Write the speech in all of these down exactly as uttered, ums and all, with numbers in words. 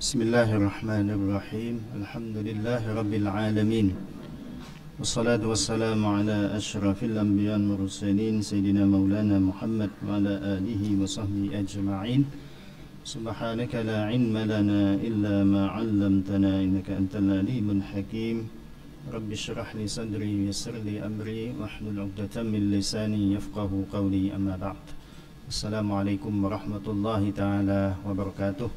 بسم الله الرحمن الرحيم الحمد لله رب العالمين والصلاة والسلام على أشرف الأنبياء والمرسلين سيدنا مولانا محمد وعلى آله وصحبه أجمعين سبحانك لا علم لنا إلا ما علمتنا إنك أنت العليم الحكيم رب اشرح لي صدري ويسر لي أمري واحلل عقدة من لساني يفقه قولي أما بعد السلام عليكم ورحمة الله تعالى وبركاته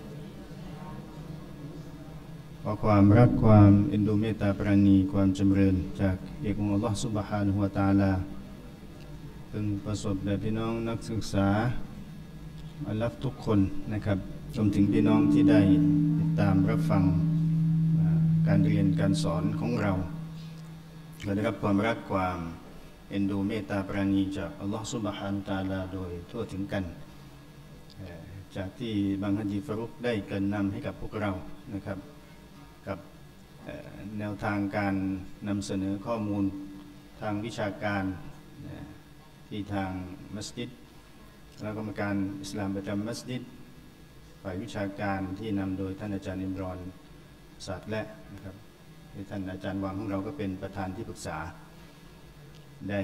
ขอความรักความเอ็นดูเมตตาปราณีความจำเริญจากเอกองค์อัลลอฮฺซุบฮานะฮูวะตะอาลาพึงประสบแด่พี่น้องนักศึกษาอัลลอฮฺทุกคนนะครับรวมถึงพี่น้องที่ได้ติดตามรับฟังการเรียนการสอนของเราเราได้รับความรักความเอ็นดูเมตตาปราณีจากอัลลอฮฺซุบฮานะฮูวะตะอาลาโดยทั่วถึงกันจากที่บางฮัจญีฟารุกได้เกริ่นนำให้กับพวกเรานะครับกับแนวทางการนำเสนอข้อมูลทางวิชาการที่ทางมัสยิดคณะกรรมการอิสลามประจำมัสยิดฝ่ายวิชาการที่นำโดยท่านอาจารย์อิมรอนศาสตร์และนะครับท่านอาจารย์วังของเราก็เป็นประธานที่ปรึกษาได้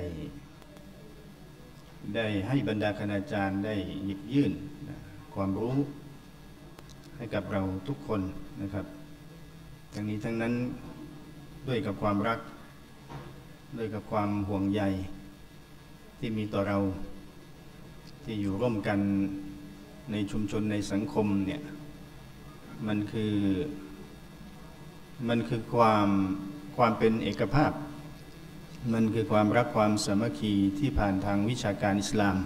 ได้ให้บรรดาคณาจารย์ได้หยิบยื่นความรู้ให้กับเราทุกคนนะครับทั้งนี้ทั้งนั้นด้วยกับความรักด้วยกับความห่วงใยที่มีต่อเราที่อยู่ร่วมกันในชุมชนในสังคมเนี่ยมันคือมันคือความความเป็นเอกภาพมันคือความรักความสามัคคีที่ผ่านทางวิชาการอิสลาม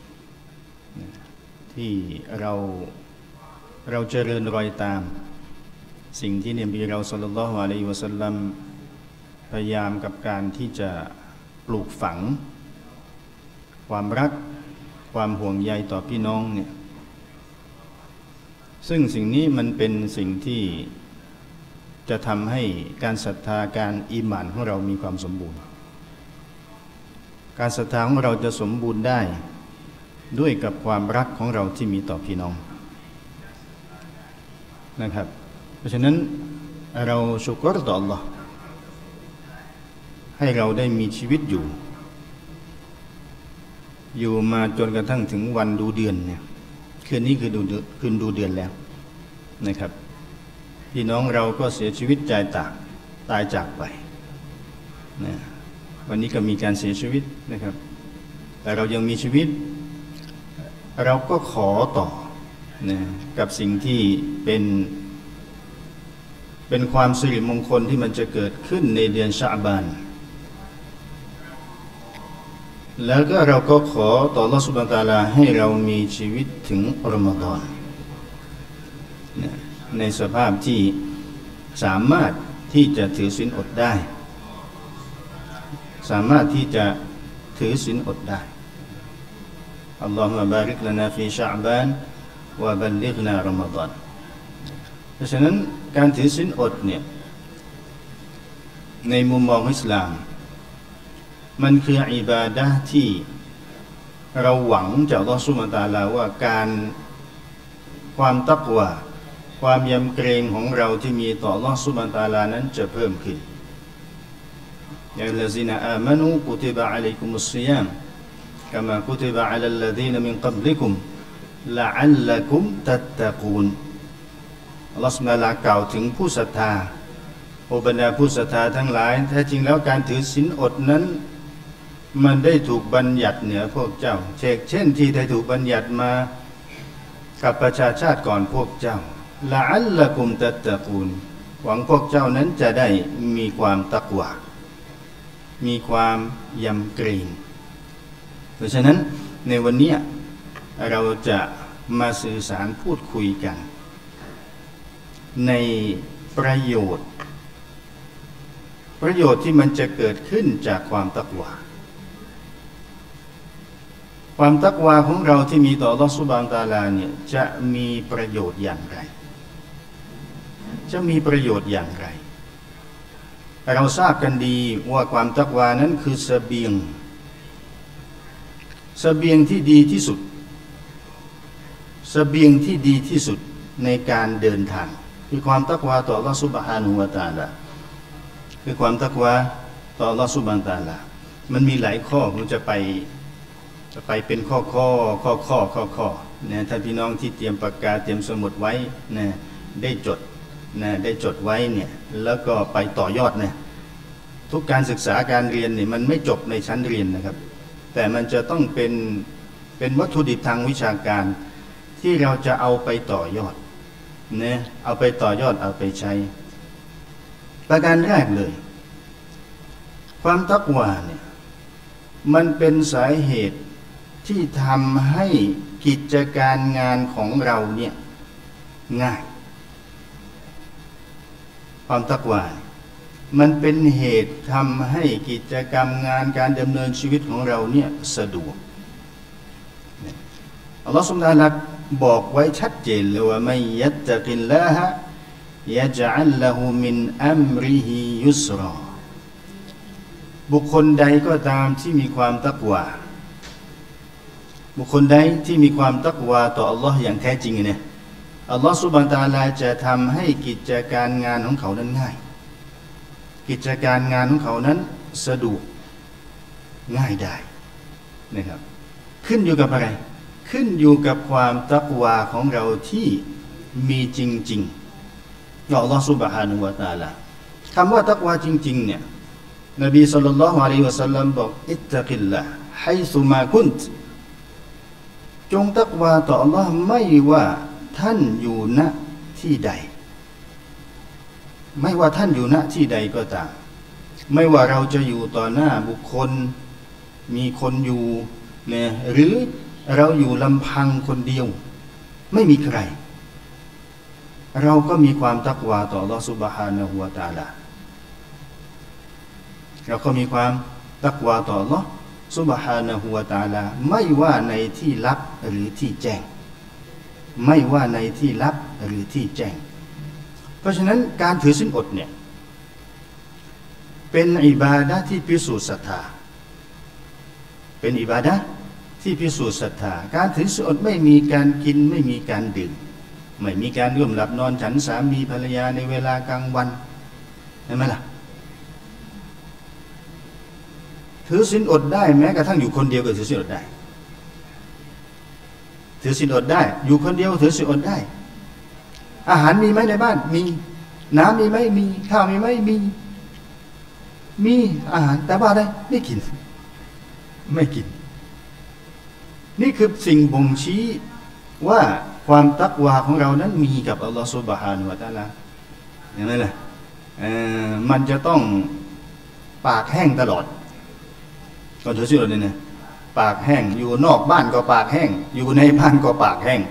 ที่เราเราเจริญรอยตามสิ่งที่นบีเราศ็อลลัลลอฮุอะลัยฮิวะซัลลัมพยายามกับการที่จะปลูกฝังความรักความห่วงใยต่อพี่น้องเนี่ยซึ่งสิ่งนี้มันเป็นสิ่งที่จะทำให้การศรัทธาการอีหม่านของเรามีความสมบูรณ์การศรัทธาของเราจะสมบูรณ์ได้ด้วยกับความรักของเราที่มีต่อพี่น้องนะครับเพราะฉะนั้นเราชุกรต่อ Allah ให้เราได้มีชีวิตอยู่อยู่มาจนกระทั่งถึงวันดูเดือนเนี่ยคืนนี้คือดูคืนดูเดือนแล้วนะครับพี่น้องเราก็เสียชีวิตใจตากตายจากไปนะวันนี้ก็มีการเสียชีวิตนะครับแต่เรายังมีชีวิตเราก็ขอต่อนะกับสิ่งที่เป็นเป็นความสิริมงคลที่มันจะเกิดขึ้นในเดือนชะอ์บานแล้วก็เราก็ขอต่ออัลเลาะห์ซุบฮานะฮูวะตะอาลาให้เรามีชีวิตถึงรอมฎอนในสภาพที่สามารถที่จะถือศีลอดได้สามารถที่จะถือศีลอดได้อัลลอฮุมะบาริกลานาฟีชะอ์บานวะบัลลิฆนารอมฎอนเพราะฉะนั้นการถือศีลอดเนี่ยในมุมมองอิสลามมันคืออิบาดะห์ที่เราหวังจากอัลเลาะห์ซุบฮานะฮูวะตะอาลาว่าการความตักวาความยำเกรงของเราที่มีต่ออัลเลาะห์ซุบฮานะฮูวะตะอาลานั้นจะเพิ่มขึ้นยาอัลลซีนาอามานูกุติบะอะลัยกุมุศศิยามกะมากุติบะอะลัลลซีนามินกับลิกุมละอัลลักุมตัตตะกูนอัลลอฮฺซุบฮานะฮูวะตะอาลากล่าวถึงผู้ศรัทธาโอบรรดาผู้ศรัทธาทั้งหลายแท้จริงแล้วการถือศีลอดนั้นมันได้ถูกบัญญัติเหนือพวกเจ้าเช่นที่ได้ถูกบัญญัติมากับประชาชาติก่อนพวกเจ้าละอัลลักุมตัตตะกูนหวังพวกเจ้านั้นจะได้มีความตักวามีความยำเกรงเพราะฉะนั้นในวันนี้เราจะมาสื่อสารพูดคุยกันในประโยชน์ประโยชน์ที่มันจะเกิดขึ้นจากความตักวาความตักวาของเราที่มีต่ออัลเลาะห์ซุบฮานะฮูวะตะอาลาเนี่ยจะมีประโยชน์อย่างไรจะมีประโยชน์อย่างไรเราทราบกันดีว่าความตักวานั้นคือเสบียงเสบียงที่ดีที่สุดเสบียงที่ดีที่สุดในการเดินทางคือความตักวาต่ออัลเลาะห์ซุบฮานะฮูวะตะอาลาคือความตักวาต่ออัลเลาะห์ซุบฮานะฮูวะตะอาลามันมีหลายข้อผมจะไปจะไปเป็นข้อข้อข้อข้อข้อข้อนะท่านพี่น้องที่เตรียมปากกาเตรียมสมุดไว้นะได้จดนะได้จดไว้เนี่ยแล้วก็ไปต่อยอดนะทุกการศึกษาการเรียนเนี่ยมันไม่จบในชั้นเรียนนะครับแต่มันจะต้องเป็นเป็นวัตถุดิบทางวิชาการที่เราจะเอาไปต่อยอดนะเอาไปต่อยอดเอาไปใช้ประการแรกเลยความตักวาเนี่ยมันเป็นสาเหตุที่ทำให้กิจการงานของเราเนี่ยง่ายความตักวามันเป็นเหตุทำให้กิจกรรมงานการดำเนินชีวิตของเราเนี่ยสะดวกอัลลอฮฺซุบฮานะฮูวะตะอาลาบอกไว้ชัดเจนเลยว่ามัยยัตตะกิลลาฮะยะจะอัลละฮูมินอัมริฮิยุสรอบุคคลใดก็ตามที่มีความตักวาบุคคลใดที่มีความตักวาต่ออัลลอฮ์อย่างแท้จริงเนี่ยอัลลอฮ์ซุบฮานะฮูวะตะอาลาจะทำให้กิจการงานของเขานั้นง่ายกิจการงานของเขานั้นสะดวกง่ายได้นะครับขึ้นอยู่กับอะไรขึ้นอยู่กับความตักวาของเราที่มีจริงๆต่ออัลลอฮฺซุบฮานะฮูวะตะอาลาคำว่าตักวาจริงๆเนี่ยนบีศ็อลลัลลอฮุอะลัยฮิวะซัลลัมบอกอิตตะกิลละฮ์ไฮซุมากุนต์จงตักวาต่ออัลลอฮ์ไม่ว่าท่านอยู่ณที่ใดไม่ว่าท่านอยู่ณที่ใดก็ตามไม่ว่าเราจะอยู่ต่อหน้าบุคคลมีคนอยู่เนี่ยหรือเราอยู่ลำพังคนเดียวไม่มีใครเราก็มีความตักวาต่ออัลเลาะห์ซุบฮานะฮูวะตะอาลาเราก็มีความตักวาต่ออัลเลาะห์ซุบฮานะฮูวะตะอาลาไม่ว่าในที่ลับหรือที่แจ้งไม่ว่าในที่ลับหรือที่แจ้งเพราะฉะนั้นการถือศีลอดเนี่ยเป็นอิบาดะห์ที่พิสูจน์ศรัทธาเป็นอิบาดะห์ที่พิสูจน์ศรัทธาการถือศีลอดไม่มีการกินไม่มีการดื่มไม่มีการร่วมหลับนอนฉันสามีภรรยาในเวลากลางวันเห็นไหมล่ะถือศีลอดได้แม้กระทั่งอยู่คนเดียวก็ถือศีลอดได้ถือศีลอดได้อยู่คนเดียวถือศีลอดได้อาหารมีไหมในบ้านมีน้ำมีไหมมีข้าวมีไหมมีมีอาหารแต่ว่าอะไรไม่กินไม่กินนี่คือสิ่งบ่งชี้ว่าความตักวาของเรานั้นมีกับอัลลอฮฺซุบฮานะฮูวะตะอาลาอย่างนั้นแหละมันจะต้องปากแห้งตลอดก็ถือศีลอดเนี่ยนะปากแห้งอยู่นอกบ้านก็ปากแห้งอยู่ในบ้านก็ปากแห้ง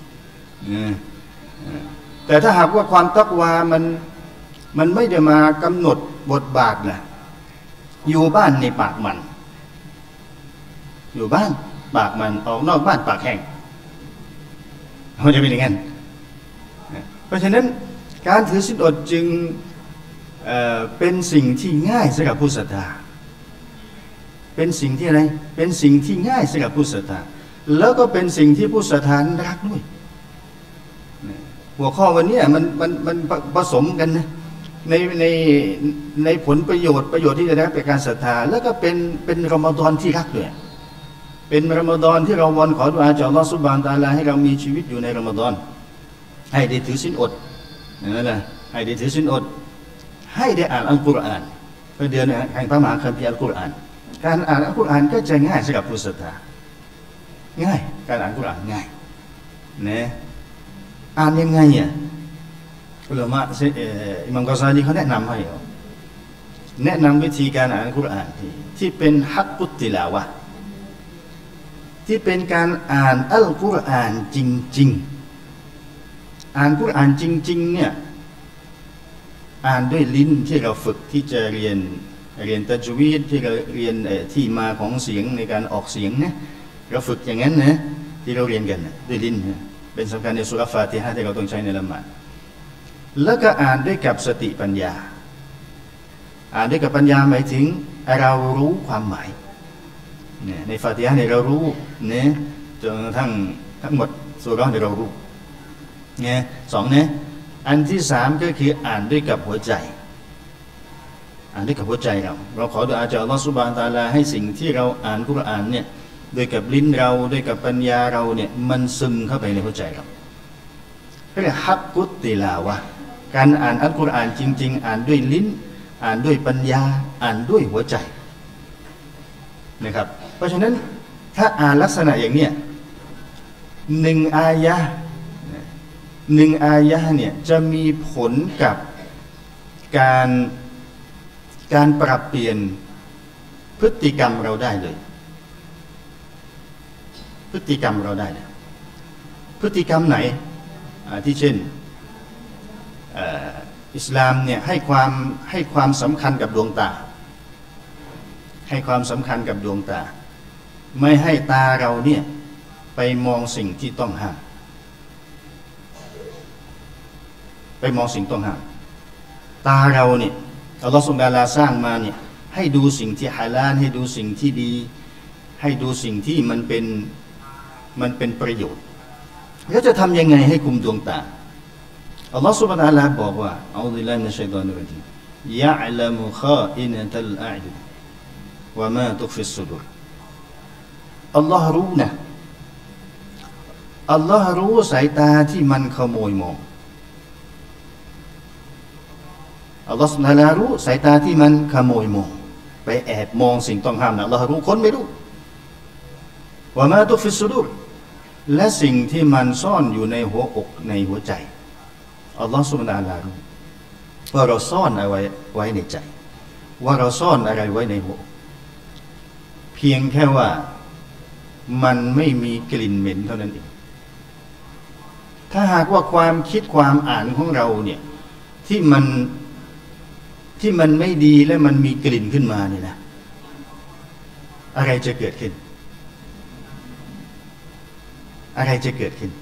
แต่ถ้าหากว่าความตักวามันมันไม่ได้มากำหนดบทบาทนะอยู่บ้านในปากมันอยู่บ้านปากมันออกนอกบ้านปากแห้งมันจะเป็นอย่างนั้นเพราะฉะนั้นการถือศีลอดจึงเอ่อเป็นสิ่งที่ง่ายสำหรับผู้ศรัทธาเป็นสิ่งที่อะไรเป็นสิ่งที่ง่ายสำหรับผู้ศรัทธาแล้วก็เป็นสิ่งที่ผู้ศรัทธารักด้วยหัวข้อวันนี้มันมันมันผสมกันนะในในในผลประโยชน์ประโยชน์ที่จะได้จากการศรัทธาแล้วก็เป็นเป็นรอมฎอนที่รักด้วยเป็นรอมฎอนที่เราวอนขอดุอาจากอัลเลาะห์ซุบฮานะฮูวะตะอาลาให้เรามีชีวิตอยู่ในรอมฎอนให้ได้ถือศีลอดนั่นแหละให้ได้ถือศีลอดให้ได้อ่านอัลกุรอานเป็นเดือนแห่งพระมหาคัมภีร์อัลกุรอานการอ่านอัลกุรอานก็จะง่ายสำหรับผู้ศรัทธาง่ายการอ่านอัลกุรอานง่ายนะอ่านยังไงอ่ะอุลามะอิหม่ามกอซาลีเขาแนะนำให้แนะนำวิธีการอ่านอัลกุรอานที่ที่เป็นฮักกุตติลาวะห์ที่เป็นการอ่านอัลกุรอานจริงๆอ่านกุรอานจริงๆเนี่ยอ่านด้วยลิ้นที่เราฝึกที่จะเรียนเรียนตัจวีดที่เราเรียนที่มาของเสียงในการออกเสียงนะเราฝึกอย่างนั้นนะที่เราเรียนกันด้วยลิ้นเป็นสำคัญในสุราฟาติฮะห์ที่เราต้องใช้ในละหมาดแล้วก็อ่านด้วยกับสติปัญญาอ่านด้วยกับปัญญาหมายถึงเรารู้ความหมายเนี่ยในฟาติฮะห์เนี่ยเรารู้เนี่ยจนกระทั่งทั้งหมดสุราเนี่ยเรารู้เนี่ยสองเนี่ยอันที่สามก็คืออ่านด้วยกับหัวใจอ่านด้วยกับหัวใจเราเราขอดุอาจากอัลลอฮฺซุบฮานะฮูวะตะอาลาให้สิ่งที่เราอ่านกุรอานเนี่ยด้วยกับลิ้นเราด้วยกับปัญญาเราเนี่ยมันซึมเข้าไปในหัวใจเราเรียกฮักกุตติลาวะการอ่านอัลกุรอานจริงๆอ่านด้วยลิ้นอ่านด้วยปัญญาอ่านด้วยหัวใจนะครับเพราะฉะนั้นถ้าอ่านลักษณะอย่างเนี้ยหนึ่งอายะหนึ่งอายะเนี่ยจะมีผลกับการการปรับเปลี่ยนพฤติกรรมเราได้เลยพฤติกรรมเราได้เลยพฤติกรรมไหนที่เช่นอิสลามเนี่ยให้ความให้ความสำคัญกับดวงตาให้ความสำคัญกับดวงตาไม่ให้ตาเราเนี่ยไปมองสิ่งที่ต้องห้ามไปมองสิ่งต้องห้ามตาเราเนี่ยอัลลอฮฺซุบฮานะฮูวะตะอาลาสร้างมาเนี่ยให้ดูสิ่งที่ฮาลาลให้ดูสิ่งที่ดีให้ดูสิ่งที่มันเป็นมันเป็นประโยชน์แล้วจะทำยังไงให้คุมดวงตาอัลลอฮฺซุบฮานะฮูวะตะอาลาบอกว่าอัลลอฮฺบิลลาฮิมินัชชัยฏอนิรเราะญีมยะอ์ละมุฆาอินะตัลอายุนวะมาตุคฟิสซุดูรอัลลอฮฺรู้นะอัลลอฮฺรู้สายตาที่มันขโมยมองอัลลอฮฺซุบฮานะฮูวะตะอาลารู้สายตาที่มันขโมยมองไปแอบมองสิ่งต้องห้ามนะอัลลอฮฺรู้คนไม่รู้วะมาตุคฟิสซุดูรและสิ่งที่มันซ่อนอยู่ในหัวอกในหัวใจอัลลอฮฺซุบฮานะฮูวะตะอาลารู้ว่าเราซ่อนอะไรไว้ในใจว่าเราซ่อนอะไรไว้ในหัวเพียงแค่ว่ามันไม่มีกลิ่นเหม็นเท่านั้นเองถ้าหากว่าความคิดความอ่านของเราเนี่ยที่มันที่มันไม่ดีและมันมีกลิ่นขึ้นมาเนี่ยนะอะไรจะเกิดขึ้นอะไรจะเกิดขึ้น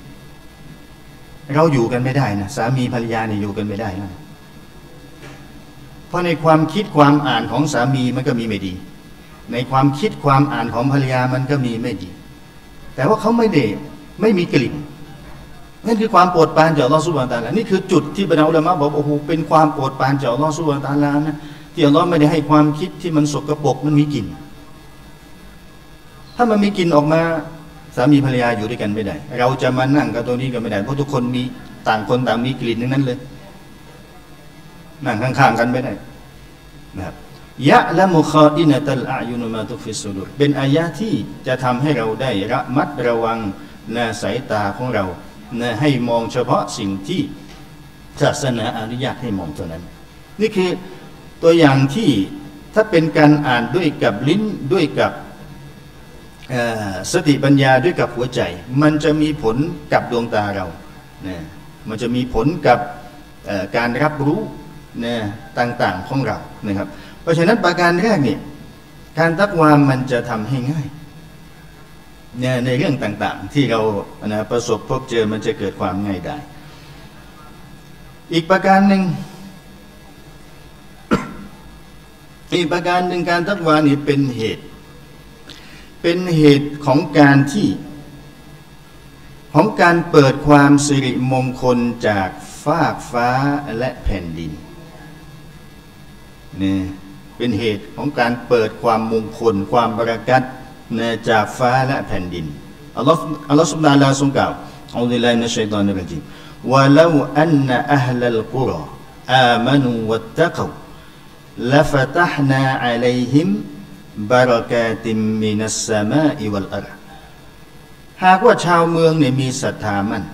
เราอยู่กันไม่ได้นะสามีภรรยาเนี่ยอยู่กันไม่ได้นะเพราะในความคิดความอ่านของสามีมันก็มีไม่ดีในความคิดความอ่านของภรรยามันก็มีไม่ดีแต่ว่าเขาไม่ได้ไม่มีกลิ่นนั่นคือความโปรดปรานจากอัลลอฮฺซุบฮานะฮูวะตะอาลานี่คือจุดที่บรรดาอุลามะบอกโอ้โหเป็นความโปรดปรานจากอัลลอฮฺซุบฮานะฮูวะตะอาลานะที่อัลลอฮฺไม่ได้ให้ความคิดที่มันสกปรกมันมีกลิ่นถ้ามันมีกลิ่นออกมาสามีภรรยาอยู่ด้วยกันไม่ได้เราจะมานั่งกันตรงนี้กันไม่ได้เพราะทุกคนมีต่างคนต่างมีกลิ่นทั้งนั้นเลยนั่งข้างๆกันไม่ได้นะครับยะละมุฆาอินะตัลอายุนมาตุฟิสซุดูรเป็นอายะที่จะทำให้เราได้ระมัดระวังในสายตาของเราให้มองเฉพาะสิ่งที่ศาสนาอนุญาตให้มองเท่านั้นนี่คือตัวอย่างที่ถ้าเป็นการอ่านด้วยกับลิ้นด้วยกับสติปัญญาด้วยกับหัวใจมันจะมีผลกับดวงตาเรานะมันจะมีผลกับการรับรู้นะต่างๆของเรานะครับเพราะฉะนั้นประการแรกเนี่ยการตักวามันจะทำให้ง่ายเนี่ยในเรื่องต่างๆที่เรานะประสบพบเจอมันจะเกิดความง่ายได้อีกประการหนึ่ง อีกประการหนึ่งการตักวานี่เป็นเหตุเป็นเหตุของการที่ของการเปิดความสิริมงคลจากฟากฟ้าและแผ่นดินเนี่ยเป็นเหตุของการเปิดความมงคลความบารอกัตเนี่ยจากฟ้าและแผ่นดินอัลลอฮฺอัลลอฮฺซุบฮานะฮูวะตะอาลาทรงกล่าวอัลลอฮฺบิลลาฮิมินัชชัยฏอนิรเราะญีมวะลาอันนะอะฮลัลกุรออามานูวัตตะกวละฟะตะฮนาอะลัยฮิมบารอกาติมมินัสสมาอิวัลอัรฎ์หากว่าชาวเมืองเนี่ยมีศรัทธามั่น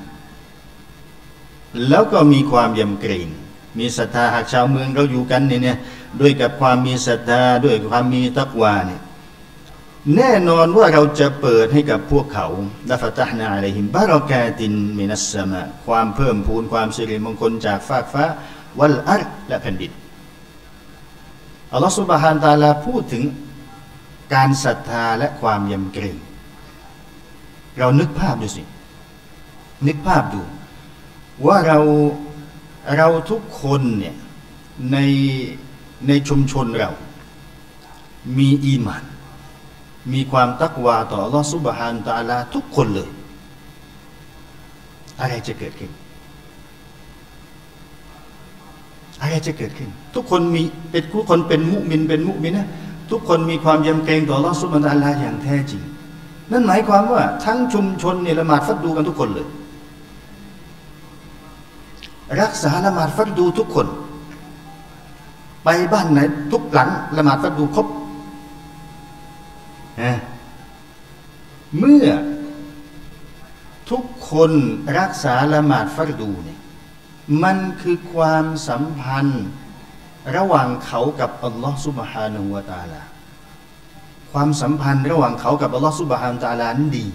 แล้วก็มีความยำเกรงมีศรัทธาหากชาวเมืองเราอยู่กันเนี่ยด้วยกับความมีศรัทธาด้วยความมีตักวาเนี่ยแน่นอนว่าเราจะเปิดให้กับพวกเขาละฟะตะฮนาอะลัยฮิมบารอกาตินมินัสสมาความเพิ่มพูนความสิริมงคลจากฟากฟ้าวัลอัรฎ์และแผ่นดินอัลลอฮฺซุบฮานะฮูวะตะอาลาพูดถึงการศรัทธาและความยำเกรงเรานึกภาพดูสินึกภาพดูว่าเราเราทุกคนเนี่ยในในชุมชนเรามีอีหม่านมีความตักวาต่ออัลลอฮฺซุบฮานะฮูวะตะอาลาทุกคนเลยอะไรจะเกิดขึ้นอะไรจะเกิดขึ้นทุกคนมีเป็นทุกคนเป็นมุมินเป็นมุมินะทุกคนมีความยำเกรงต่ออัลเลาะห์ซุบฮานะฮูวะตะอาลาอย่างแท้จริงนั่นหมายความว่าทั้งชุมชนเนี่ยละหมาดฟัรดูกันทุกคนเลยรักษาละหมาดฟัรดูทุกคนไปบ้านไหนทุกหลังละหมาดฟัรดูครบเมื่อทุกคนรักษาละหมาดฟัรดูเนี่ยมันคือความสัมพันธ์ระหว่างเขากับอัลลอฮฺซุบฮานะฮูวะตะอาลาความสัมพันธ์ระหว่างเขากับอัลลอฮฺซุบฮานะฮูวะตะอาลานั้นดี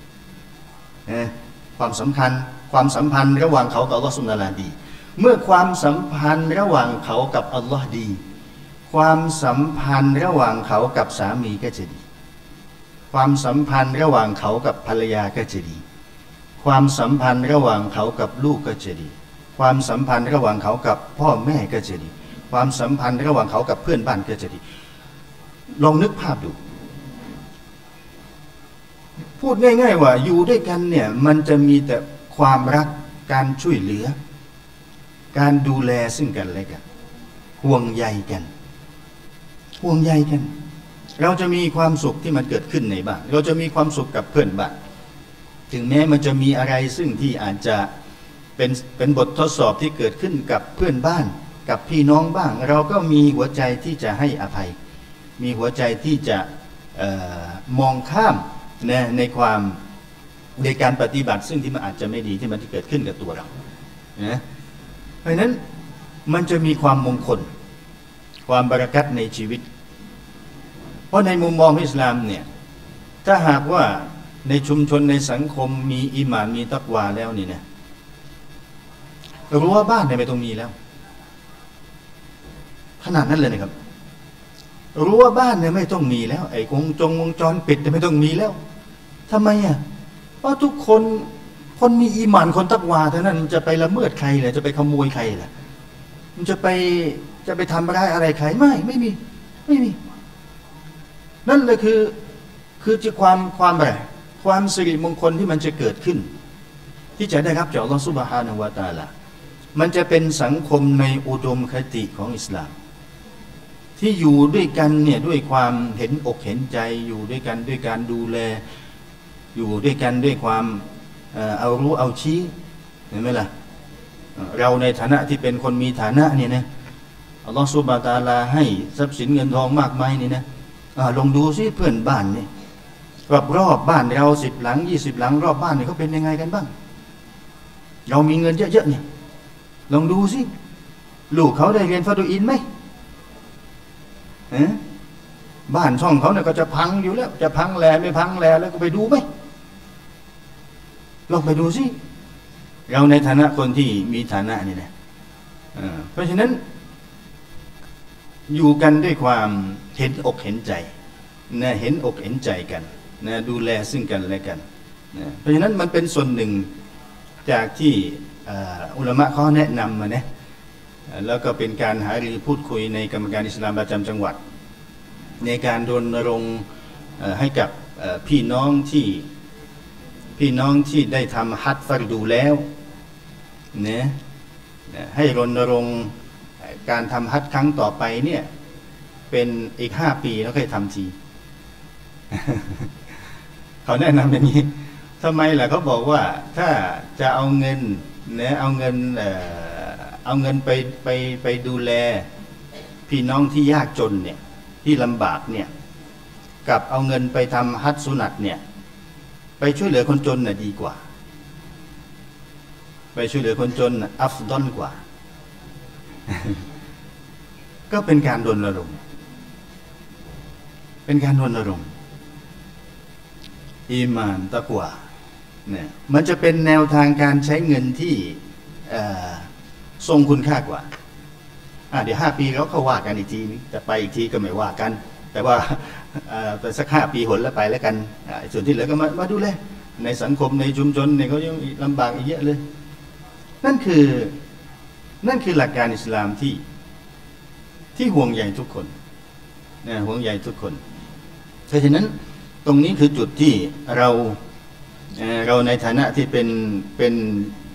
ความสำคัญความสัมพันธ์ระหว่างเขากับอัลลอฮฺซุบฮานะฮูวะตะอาลาดีเมื่อความสัมพันธ์ระหว่างเขากับอัลลอฮ์ดีความสัมพันธ์ระหว่างเขากับสามีก็จะดีความสัมพันธ์ระหว่างเขากับภรรยาก็จะดีความสัมพันธ์ระหว่างเขากับลูกก็จะดีความสัมพันธ์ระหว่างเขากับพ่อแม่ก็จะดีความสัมพันธ์ระหว่างเขากับเพื่อนบ้านก็จะดีลองนึกภาพดูพูดง่ายๆว่าอยู่ด้วยกันเนี่ยมันจะมีแต่ความรักการช่วยเหลือการดูแลซึ่งกันและกันห่วงใยกันห่วงใยกันเราจะมีความสุขที่มันเกิดขึ้นในบ้านเราจะมีความสุขกับเพื่อนบ้านถึงแม้มันจะมีอะไรซึ่งที่อาจจะเป็นเป็นบททดสอบที่เกิดขึ้นกับเพื่อนบ้านกับพี่น้องบ้างเราก็มีหัวใจที่จะให้อภัยมีหัวใจที่จะเอ่อมองข้ามนะในความในการปฏิบัติซึ่งที่มันอาจจะไม่ดีที่มันที่เกิดขึ้นกับตัวเรานะเพราะฉะนั้นมันจะมีความมงคลความบารอกัตในชีวิตเพราะในมุมมองอิสลามเนี่ยถ้าหากว่าในชุมชนในสังคมมีอีหม่านมีตักวาแล้วนี่นะรั้วบ้านเนี่ยไม่ต้องมีแล้วขนาดนั้นเลยนะครับรั้วบ้านเนี่ยไม่ต้องมีแล้วไอ้วงจงวงจรปิดเนี่ยไม่ต้องมีแล้วทำไมอ่ะเพราะทุกคนคนมีอีหม่านคนตักวาเท่านั้นจะไปละเมิดใครเลยจะไปขโมยใครล่ะมันจะไปจะไปทำร้ายอะไรใครไม่ไม่มีไม่มีนั่นเลยคือคือจะความความอะไรความสิริมงคลที่มันจะเกิดขึ้นที่จะได้รับจากอัลลอฮฺซุบฮานะฮูวะตะอาลามันจะเป็นสังคมในอุดมคติของอิสลามที่อยู่ด้วยกันเนี่ยด้วยความเห็นอกเห็นใจอยู่ด้วยกันด้วยการดูแลอยู่ด้วยกันด้วยความเอารู้เอาชี้เห็นไหมล่ะเราในฐานะที่เป็นคนมีฐานะเนี่ยนะอัลลอฮฺซุบฮานะฮูวะตะอาลาให้ทรัพย์สินเงินทองมากมายนี่นะลองดูซิเพื่อนบ้านนี่รอบรอบบ้านเราสิบหลังยี่สิบหลังรอบบ้านนี่เขาเป็นยังไงกันบ้างเรามีเงินเยอะๆเนี่ยลองดูสิลูกเขาได้เรียนฟาดูอินไหมบ้านช่องเขาเนี่ยก็จะพังอยู่แล้วจะพังแลไม่พังแลแล้วก็ไปดูไหมลองไปดูสิเราในฐานะคนที่มีฐานะนี่นะเพราะฉะนั้นอยู่กันด้วยความเห็นอกเห็นใจนะเห็นอกเห็นใจกันนะดูแลซึ่งกันและกันนะเพราะฉะนั้นมันเป็นส่วนหนึ่งจากที่อุลามะเขาแนะนำมาเนี่ยแล้วก็เป็นการหารือพูดคุยในกรรมการอิสลามประจำจังหวัดในการรณรงค์ให้กับพี่น้องที่พี่น้องที่ได้ทำฮัจญ์ฟัรดูแล้วเนี่ยให้รณรงค์การทำฮัจญ์ครั้งต่อไปเนี่ยเป็นอีกห้าปีแล้วค่อยทำที เขาแนะนำอย่างนี้ทำไมล่ะเขาบอกว่าถ้าจะเอาเงินเนี่ยเอาเงินเอ่อเอาเงินไปไปไปดูแลพี่น้องที่ยากจนเนี่ยที่ลำบากเนี่ยกับเอาเงินไปทำฮัจญ์สุนัตเนี่ยไปช่วยเหลือคนจนน่ะดีกว่าไปช่วยเหลือคนจนอัฟฎอลกว่า ก็เป็นการรณรงค์เป็นการรณรงค์อีหม่านตะกวาเนี่ยมันจะเป็นแนวทางการใช้เงินที่ทรงคุณค่ากว่าเดี๋ยวห้าปีแล้วเขาว่ากันอีกทีจะไปอีกทีก็ไม่ว่ากันแต่ว่าไปสักห้าปีหนแล้วไปแล้วกันส่วนที่เหลือก็มามาดูแลในสังคมในชุมชนเนี่ยเขายังลำบากอีกเยอะเลยนั่นคือนั่นคือหลักการอิสลามที่ที่ห่วงใยทุกคนนะห่วงใยทุกคนเพราะฉะนั้นตรงนี้คือจุดที่เราเราในฐานะที่เป็นเป็น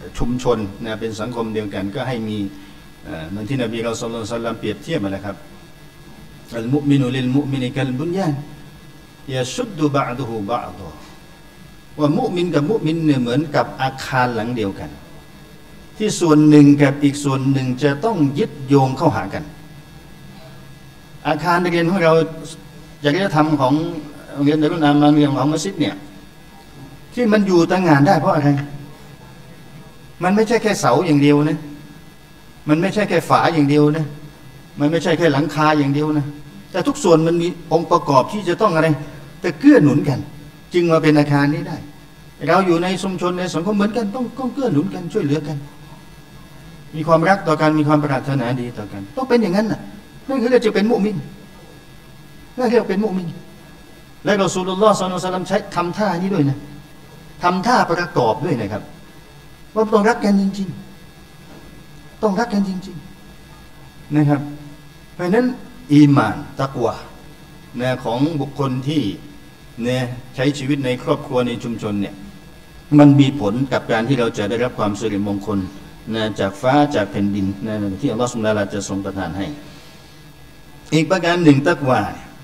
ชุมชนนะเป็นสังคมเดียวกันก็ให้มีเหมือนที่นบีเราศ็อลลัลลอฮุอะลัยฮิวะซัลลัมเปรียบเทียบมาแล้วครับอัลมุมินุลิลมุมินิกัลบุญญานยะชุดดุบะอ์ดุฮุบะอ์ฎอว่ามุมินกับมุมินเนี่ยเหมือนกับอาคารหลังเดียวกันที่ส่วนหนึ่งกับอีกส่วนหนึ่งจะต้องยึดโยงเข้าหากันอาคารเรียนของเราจริยธรรมของโรงเรียนดารุนอามานเรียนของมัสยิดเนี่ยที่มันอยู่ตั้งงานได้เพราะอะไรมันไม่ใช่แค่เสาอย่างเดียวนะมันไม่ใช่แค่ฝาอย่างเดียวนะมันไม่ใช่แค่หลังคาอย่างเดียวนะแต่ทุกส่วนมันมีองค์ประกอบที่จะต้องอะไรแต่เกื้อหนุนกันจึงมาเป็นอาคารนี้ได้เราอยู่ในชุมชนในสังคมเหมือนกันต้องต้องเกื้อหนุนกันช่วยเหลือกันมีความรักต่อกันมีความปรารถนาดีต่อกันต้องเป็นอย่างนั้นน่ะนั่นคือจะเป็นมุมินนั่นเรียกเป็นมุมินและรอซูลุลลอฮ์ ศ็อลลัลลอฮุอะลัยฮิวะซัลลัมใช้ทำท่านี้ด้วยนะทำท่าประกอบด้วยนะครับว่าต้องรักกันจริงๆต้องรักกันจริงๆนะครับเพราะฉะนั้นอีหม่านตักวานะของบุคคลที่เนี่ยใช้ชีวิตในครอบครัวในชุมชนเนี่ยมันมีผลกับการที่เราจะได้รับความสิริมงคลนะจากฟ้าจากแผ่นดินนะที่อัลลอฮฺซุบฮานะฮูวะตะอาลาจะทรงประทานให้อีกประการหนึ่งตักวา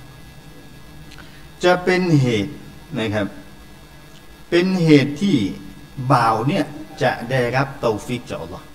จะเป็นเหตุนะครับเป็นเหตุที่บ่าวเนี่ยจะได้รับเตาฟิกจากอัลลอฮฺ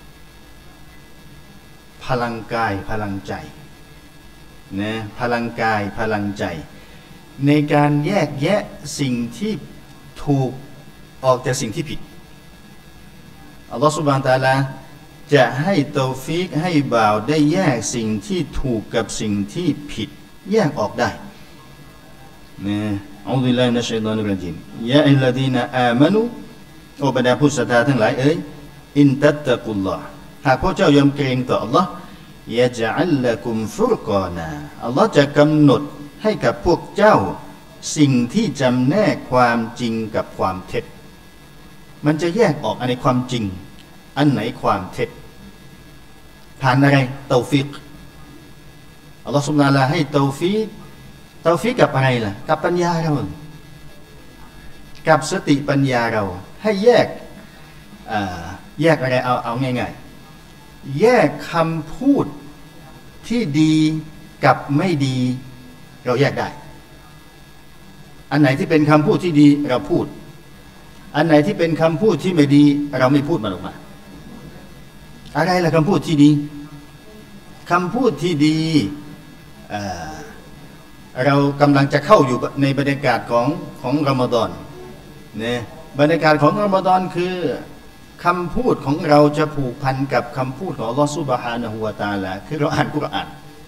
พลังกายพลังใจนะพลังกายพลังใจในการแยกแยะสิ่งที่ถูกออกจากสิ่งที่ผิดอัลลอฮฺซุบฮานะฮูวะตะอาลาจะให้เตาฟิกให้บ่าวได้แยกสิ่งที่ถูกกับสิ่งที่ผิดแยกออกได้นะอัลลอฮฺบิลลาฮิมินัชชัยฏอนิรเราะญีมยาอัลลดีนะอามานูโอบรรดาผู้ศรัทธาทั้งหลายเอ๋ยอินตัตตะกุลลอฮ์หากพวกเจ้ายำเกรงต่ออัลลอฮ์ยะจะอัลละกุมฟุรกอนาอัลลอฮ์จะกำหนดให้กับพวกเจ้าสิ่งที่จำแนกความจริงกับความเท็จมันจะแยกออกอันไหนความจริงอันไหนความเท็จผ่านอะไรเตาฟิกอัลลอฮฺซุบฮานะฮูวะตะอาลาให้เตาฟิกเตาฟิกกับอะไรล่ะกับปัญญาเรากับสติปัญญาเราให้แยกแยกอะไรเอาเอาง่ายๆแยกคำพูดที่ดีกับไม่ดีเราแยกได้อันไหนที่เป็นคำพูดที่ดีเราพูดอันไหนที่เป็นคำพูดที่ไม่ดีเราไม่พูดมันออกมาอะไรล่ะคำพูดที่ดีคำพูดที่ดีเอ่อเรากำลังจะเข้าอยู่ในบรรยากาศของของรอมฎอนเนี่ยบรรยากาศของรอมฎอนคือคำพูดของเราจะผูกพันกับคำพูดของอัลลอฮฺซุบฮานะฮูวะตะอาลาคือเราอ่านกุรอาน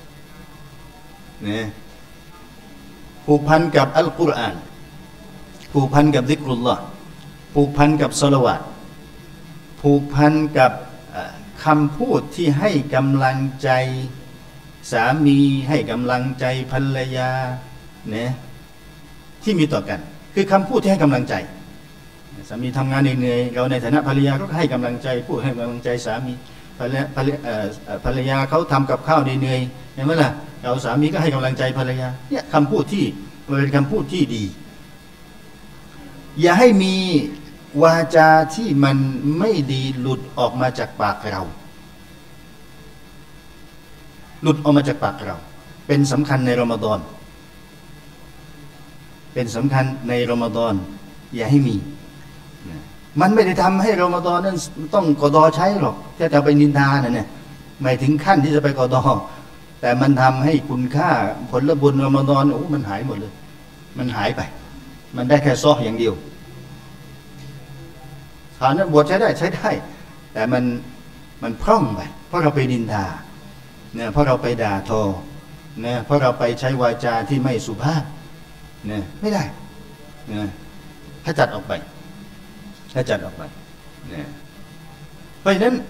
เนี่ยผูกพันกับอัลกุรอานผูกพันกับซิกรุลลอฮ์ผูกพันกับศอลาวาตผูกพันกับคำพูดที่ให้กำลังใจสามีให้กำลังใจภรรยาเนี่ยที่มีต่อกันคือคำพูดที่ให้กำลังใจสามีทำงานเหนื่อยเราในฐานะภรรยาก็ให้กำลังใจพูดให้กำลังใจสามีภรรยาภรรยาเขาทำกับข้าวเหนื่อยเห็นไหมล่ะเราสามีก็ให้กำลังใจภรรยาเนี่ยคำพูดที่เป็นคำพูดที่ดีอย่าให้มีวาจาที่มันไม่ดีหลุดออกมาจากปากเราหลุดออกมาจากปากเราเป็นสำคัญในรอมฎอนเป็นสำคัญในรอมฎอนอย่าให้มีมันไม่ได้ทำให้รอมฎอนนั้นต้องกอฎอใช้หรอกแค่จะไปนินทาน่ะเนี่ยไม่ถึงขั้นที่จะไปกอฎอแต่มันทำให้คุณค่าผลบุญรอมฎอนโอ้มันหายหมดเลยมันหายไปมันได้แค่ซออย่างเดียวฐานนั้นบวชใช้ได้ใช้ได้แต่มันมันพร่องไปเพราะเราไปนินทาเนี่ยเพราะเราไปด่าทอเนี่ยเพราะเราไปใช้วาจาที่ไม่สุภาพเนี่ยไม่ได้เนี่ยถ้าจัดออกไปถ้าจัดออกไปเนี่ยเพราะฉะนั้น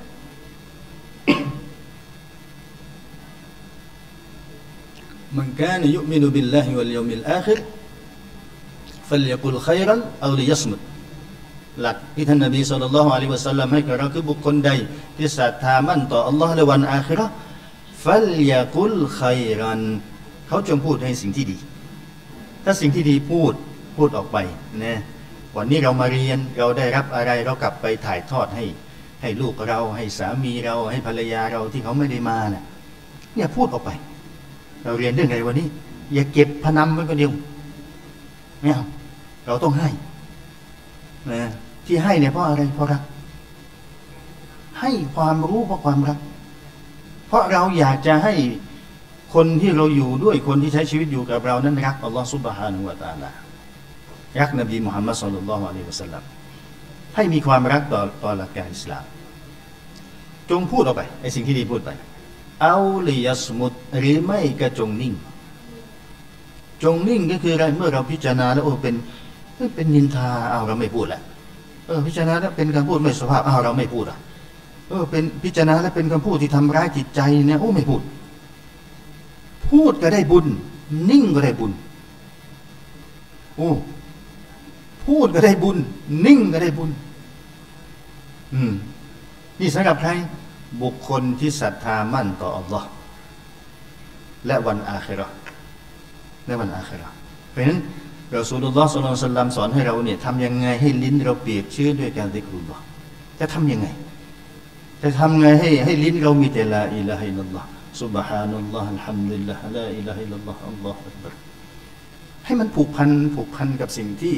มันกานยุมินุบิลลาฮิวัลยอมิลอาคิรฟัลยะกุลค็อยรันเอาลิยัสมุตหลักที่ท่านนบีศ็อลลัลลอฮุอะลัยฮิวะซัลลัมให้กับเราคือบุคคลใดที่ศรัทธามั่นต่ออัลลอฮ์และวันอาคิเราะห์ฟัลยะกุลค็อยรันเขาจงพูดให้สิ่งที่ดีถ้าสิ่งที่ดีพูดพูดออกไปนะวันนี้เรามาเรียนเราได้รับอะไรเรากลับไปถ่ายทอดให้ให้ลูกเราให้สามีเราให้ภรรยาเราที่เขาไม่ได้มาเนี่ยเนี่ยพูดออกไปเราเรียนเรื่องอะไรวันนี้อย่าเก็บพนันไว้คนเดียวไม่เอาเราต้องให้นะที่ให้เนี่ยเพราะอะไรเพราะรักให้ความรู้เพราะความรักเพราะเราอยากจะให้คนที่เราอยู่ด้วยคนที่ใช้ชีวิตอยู่กับเรานั้นรักอัลลอฮฺซุบฮานะฮูวะตะอาลารักนบีมุฮัมมัดศ็อลลัลลอฮุอะลัยฮิวะซัลลัมให้มีความรักต่อต่อหลักการอิสลามจงพูดออกไปไอ้สิ่งที่ดีพูดไปเอาลิยัสมุดหรือไม่ก็จงนิ่งจงนิ่งก็คืออะไรเมื่อเราพิจารณาแล้วโอ้เป็นเป็นนินทาเอาเราไม่พูดแหละเออพิจารณาแล้วเป็นการพูดไม่สุภาพเอาเราไม่พูดอ่ะเออเป็นพิจารณาแล้วเป็นคำพูดที่ทำร้ายจิตใจเนี่ยโอ้ไม่พูดพูดก็ได้บุญนิ่งก็ได้บุญโอ้พูดก็ได้บุญนิ่งก็ได้บุญอืมนี่สำหรับใครบุคคลที่ศรัทธามั่นต่ออัลลอฮ์และวันอาคิเราะห์และวันอาคิเราะห์เพราะฉะนั้นรอซูลุลลอฮ์ ศ็อลลัลลอฮุอะลัยฮิวะซัลลัมสอนให้เราเนี่ยทำยังไงให้ลิ้นเราเปียกชื้นด้วยการซิกรุลลอฮ์จะทำยังไงจะทำไงให้ให้ลิ้นเรามีแต่ลาอิลาฮะอิลลัลลอฮ์ซุบฮานัลลอฮ์อัลฮัมดุลิลลาฮ์ลาอิลาฮะอิลลัลลอฮ์อัลลอฮุอักบัรให้มันผูกพันผูกพันกับสิ่งที่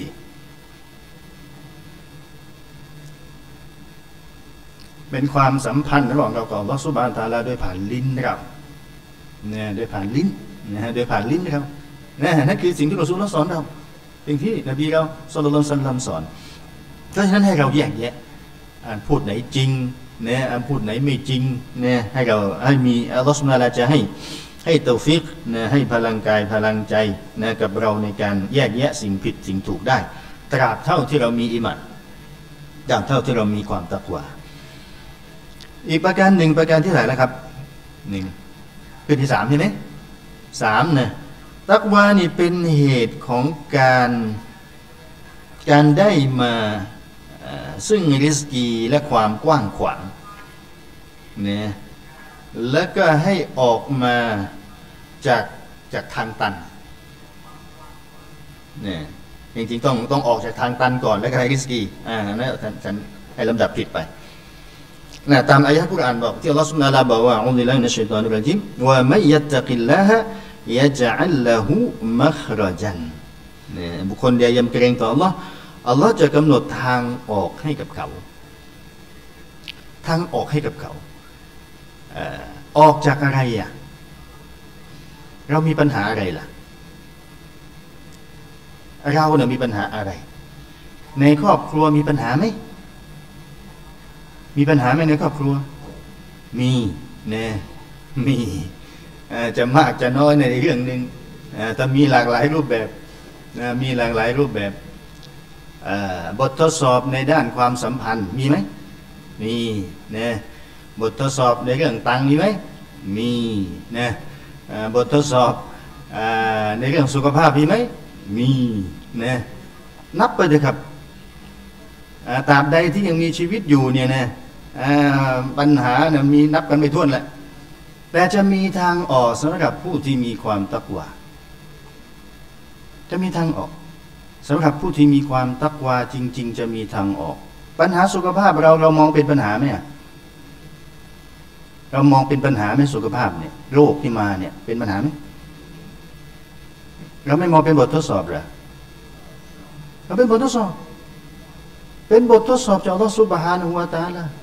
เป็นความสัมพันธ์ระหว่างเรากับอัลลอฮฺซุบฮานะฮูวะตะอาลาด้วยผ่านลิ้นเราเนี่ยด้วยผ่านลิ้นนะฮะด้วยผ่านลิ้นเราเนี่ยนั่นคือสิ่งที่รอซูลุลลอฮ์สอนเราสิ่งที่นบีเราศ็อลลัลลอฮุอะลัยฮิวะซัลลัมสอนเพราะฉะนั้นให้เราแยกแยะอ่านพูดไหนจริงเนี่ยอ่านพูดไหนไม่จริงเนี่ยให้เราให้มีอัลลอฮฺซุบฮานะฮูวะตะอาลาจะให้ให้เตาฟิกนะให้พลังกายพลังใจนะกับเราในการแยกแยะสิ่งผิดสิ่งถูกได้ตราบเท่าที่เรามีอีหม่านตราบเท่าที่เรามีความตักวาอีกประการหนึ่งประการที่เท่าไหร่แล้วครับหนึ่งคือที่สามใช่ไหมสามนะตักวานี่เป็นเหตุของการการได้มาซึ่งริสกีและความกว้างขวางเนี่ยแล้วก็ให้ออกมาจากจากทางตันเนี่ยจริงๆต้องต้องออกจากทางตันก่อนแล้วก็ให้ริสกีอ่านะฉันให้ลำดับผิดไปนะตามอายะห์กุรอานบอกที่อัลลอฮฺซุบฮานะฮูวะตะอาลาบอกว่าอูซุบิลลาฮิมินัชชัยฏอนิรเราะญีมวะมัยยัตตะกิลลาฮะยะญะอัลละฮูมัคเราะญันเนี่ยบุคคลใดยำเกรงต่ออัลลอฮ์อัลลอฮ์จะกำหนดทางออกให้กับเขาทางออกให้กับเขาออกจากอะไรอ่ะเรามีปัญหาอะไรล่ะเราเนี่ยมีปัญหาอะไรในครอบครัวมีปัญหาไหมมีปัญหาไหมในครอบครัวมีเนี่ยมีจะมากจะน้อยในเรื่องหนึ่งแต่มีหลากหลายรูปแบบมีหลากหลายรูปแบบบททดสอบในด้านความสัมพันธ์มีไหมมีเนี่ยบททดสอบในเรื่องตังมีไหมมีเนี่ยบททดสอบในเรื่องสุขภาพมีไหมมีเนี่ยนับไปเลยครับตราบใดที่ยังมีชีวิตอยู่เนี่ยนะปัญหาเนี่ยมีนับกันไม่ถ้วนแหละแต่จะมีทางออกสำหรับผู้ที่มีความตักวาจะมีทางออกสำหรับผู้ที่มีความตักวาจริงๆจะมีทางออกปัญหาสุขภาพเราเรามองเป็นปัญหาไหมเรามองเป็นปัญหาไหมสุขภาพเนี่ยโรคที่มาเนี่ยเป็นปัญหาไหมเราไม่มองเป็นบททดสอบเหรอเราเป็นบททดสอบเป็นบททดสอบจากอัลลอฮฺซุบฮานะฮูวะตะอาลา